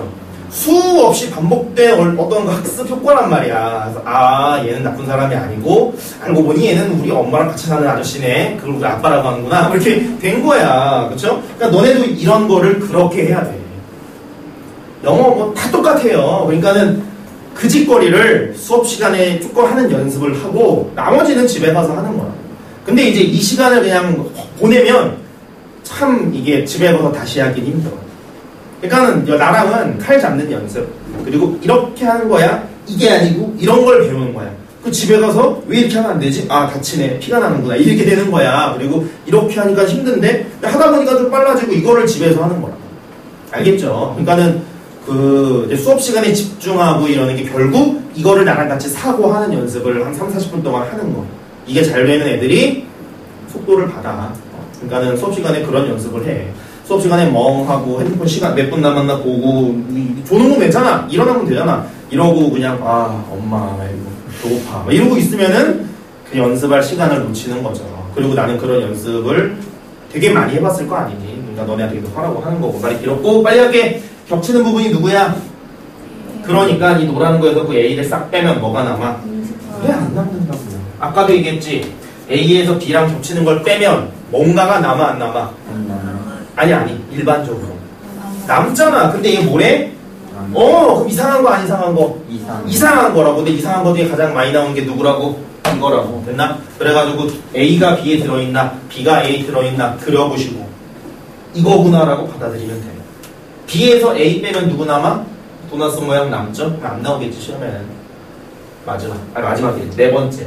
A: 수없이 반복된 얼- 어떤 그 학습 효과란 말이야. 그래서 아 얘는 나쁜 사람이 아니고 알고 보니 얘는 우리 엄마랑 같이 사는 아저씨네. 그걸 우리 아빠라고 하는구나. 이렇게 된 거야. 그렇죠? 그러니까 너네도 이런 거를 그렇게 해야 돼. 영어 뭐 다 똑같아요. 그러니까는 그 짓거리를 수업 시간에 조금 하는 연습을 하고 나머지는 집에 가서 하는 거야. 근데 이제 이 시간을 그냥 보내면 참 이게 집에 가서 다시 하긴 힘들어. 그러니까는 나랑은 칼 잡는 연습, 그리고 이렇게 하는 거야, 이게 아니고 이런 걸 배우는 거야. 그 집에 가서 왜 이렇게 하면 안 되지? 아 다치네, 피가 나는구나, 이렇게 되는 거야. 그리고 이렇게 하니까 힘든데 하다 보니까 좀 빨라지고, 이거를 집에서 하는 거야. 알겠죠? 그러니까는 그 이제 수업 시간에 집중하고 이러는 게 결국 이거를 나랑 같이 사고 하는 연습을 한 삼, 사십 분 동안 하는 거. 이게 잘 되는 애들이 속도를 받아. 그러니까는 수업 시간에 그런 연습을 해. 수업 시간에 멍하고 핸드폰 시간 몇 분 남았나 보고, 조는 거 괜찮아, 일어나면 되잖아, 이러고 그냥 아 엄마 이거 배고파 막 이러고 있으면은 그 연습할 시간을 놓치는 거죠. 그리고 나는 그런 연습을 되게 많이 해봤을 거 아니니. 그러니까 너네한테도 하라고 하는 거고. 말이 길었고 빨리 할게. 겹치는 부분이 누구야? 그러니까 이 노란 거에서 그 A를 싹 빼면 뭐가 남아? 왜 안 남는다고? 아까도 얘기했지. A에서 B랑 겹치는 걸 빼면 뭔가가 남아 안 남아? 아니 아니 일반적으로 남잖아. 근데 이게 뭐래? 어 그럼 이상한 거 안 이상한 거?
D: 이상.
A: 이상한 거라고. 근데 이상한 거 중에 가장 많이 나오는 게 누구라고? 이거라고. 됐나? 그래가지고 A가 B에 들어있나 B가 A에 들어있나 그려보시고 이거구나라고 받아들이면 돼. B에서 A 빼면 누구 남아? 도넛 모양 남죠? 안 나오겠지 시험에는. 마지막 아니 마지막이래. 네 번째,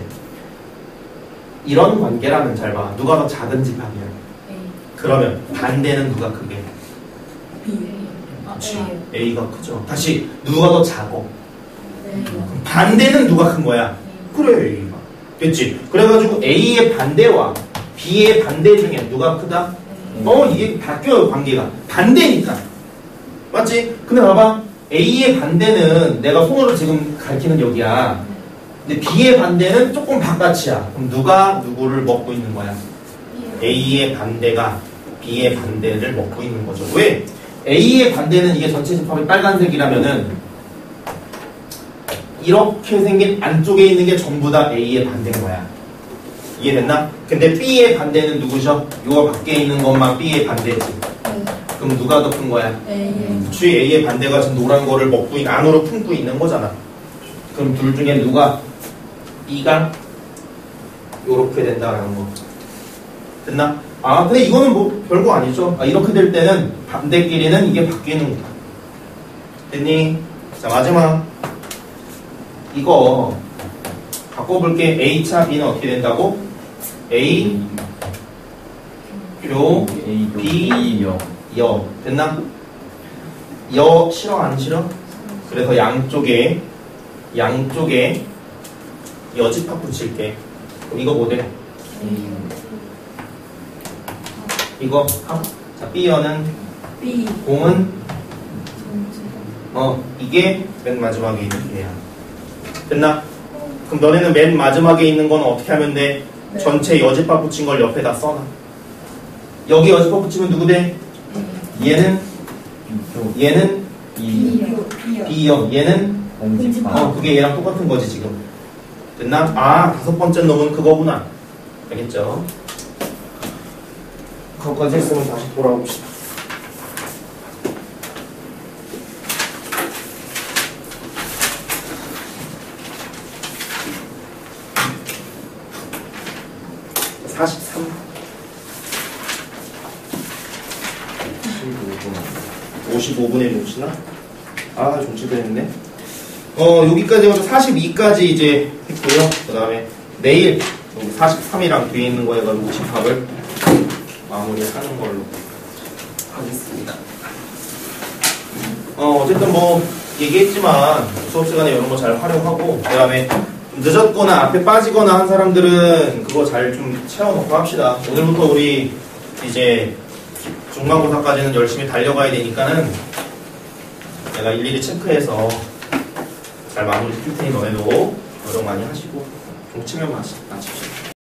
A: 이런 관계라면 잘 봐. 누가 더 작은 집합이야? 그러면 반대는 누가 크게?
B: B.
A: 그렇지. A가 크죠. 다시 누가 더 작어?
B: 네.
A: 그럼 반대는 누가 큰 거야? 그래 A가. 됐지? 그래가지고 A의 반대와 B의 반대 중에 누가 크다? 어 이게 바뀌어요. 관계가 반대니까. 맞지? 근데 봐봐, A의 반대는 내가 손으로 지금 가리키는 여기야. 근데 B의 반대는 조금 바깥이야. 그럼 누가 누구를 먹고 있는 거야? A의 반대가 B의 반대를 먹고 있는 거죠. 왜? A의 반대는 이게 전체 집합이 빨간색이라면은 이렇게 생긴 안쪽에 있는 게 전부 다 A의 반대인 거야. 이해됐나? 근데 B의 반대는 누구죠? 요 밖에 있는 것만 B의 반대지. 그럼 누가 더 큰 거야? 그치, A의 반대가 지금 노란 거를 먹고 있, 안으로 품고 있는 거잖아. 그럼 둘 중에 누가? B가 요렇게 된다라는 거. 됐나? 아 근데 이거는 뭐 별거 아니죠. 아, 이렇게 될 때는 반대끼리는 이게 바뀌는 거야. 됐니? 자 마지막 이거 바꿔볼게. A차 B는 어떻게 된다고? A 교 B
D: 여.
A: 여. 됐나? 여 싫어 안 싫어? 그래서 양쪽에 양쪽에 여집합 붙일게. 그럼 이거 뭐 돼? 이거 합. 자 B여는
B: B.
A: 공은 어 이게 맨 마지막에 있는 얘야. 됐나? 그럼 너네는 맨 마지막에 있는 건 어떻게 하면 돼?
B: 네.
A: 전체 여집합 붙인 걸 옆에다 써놔. 여기 여집합 붙이면 누구 돼? 얘는 얘는
D: 이.
A: B형, 얘는
D: 공집합.
A: 어 그게 얘랑 똑같은 거지 지금. 됐나? 아 다섯 번째 놈은 그거구나. 알겠죠? 그것까지 했으면 다시 돌아옵시다. 사십삼. 오십오 분에 몫이나? 아, 좀 지도했네. 어, 여기까지 해서 사십이까지 이제 했고요. 그 다음에 내일 여기 사십삼이랑 뒤에 있는 거 해가지고 집합을 마무리하는 걸로 하겠습니다. 어, 어쨌든 뭐 얘기했지만 수업 시간에 이런 거 잘 활용하고, 그 다음에 늦었거나 앞에 빠지거나 한 사람들은 그거 잘 좀 채워놓고 합시다. 오늘부터 우리 이제 중간고사까지는 열심히 달려가야 되니까는 내가 일일이 체크해서 잘 마무리 시킬 테니 너네도 노력 많이 하시고 좀 치면 마십시오.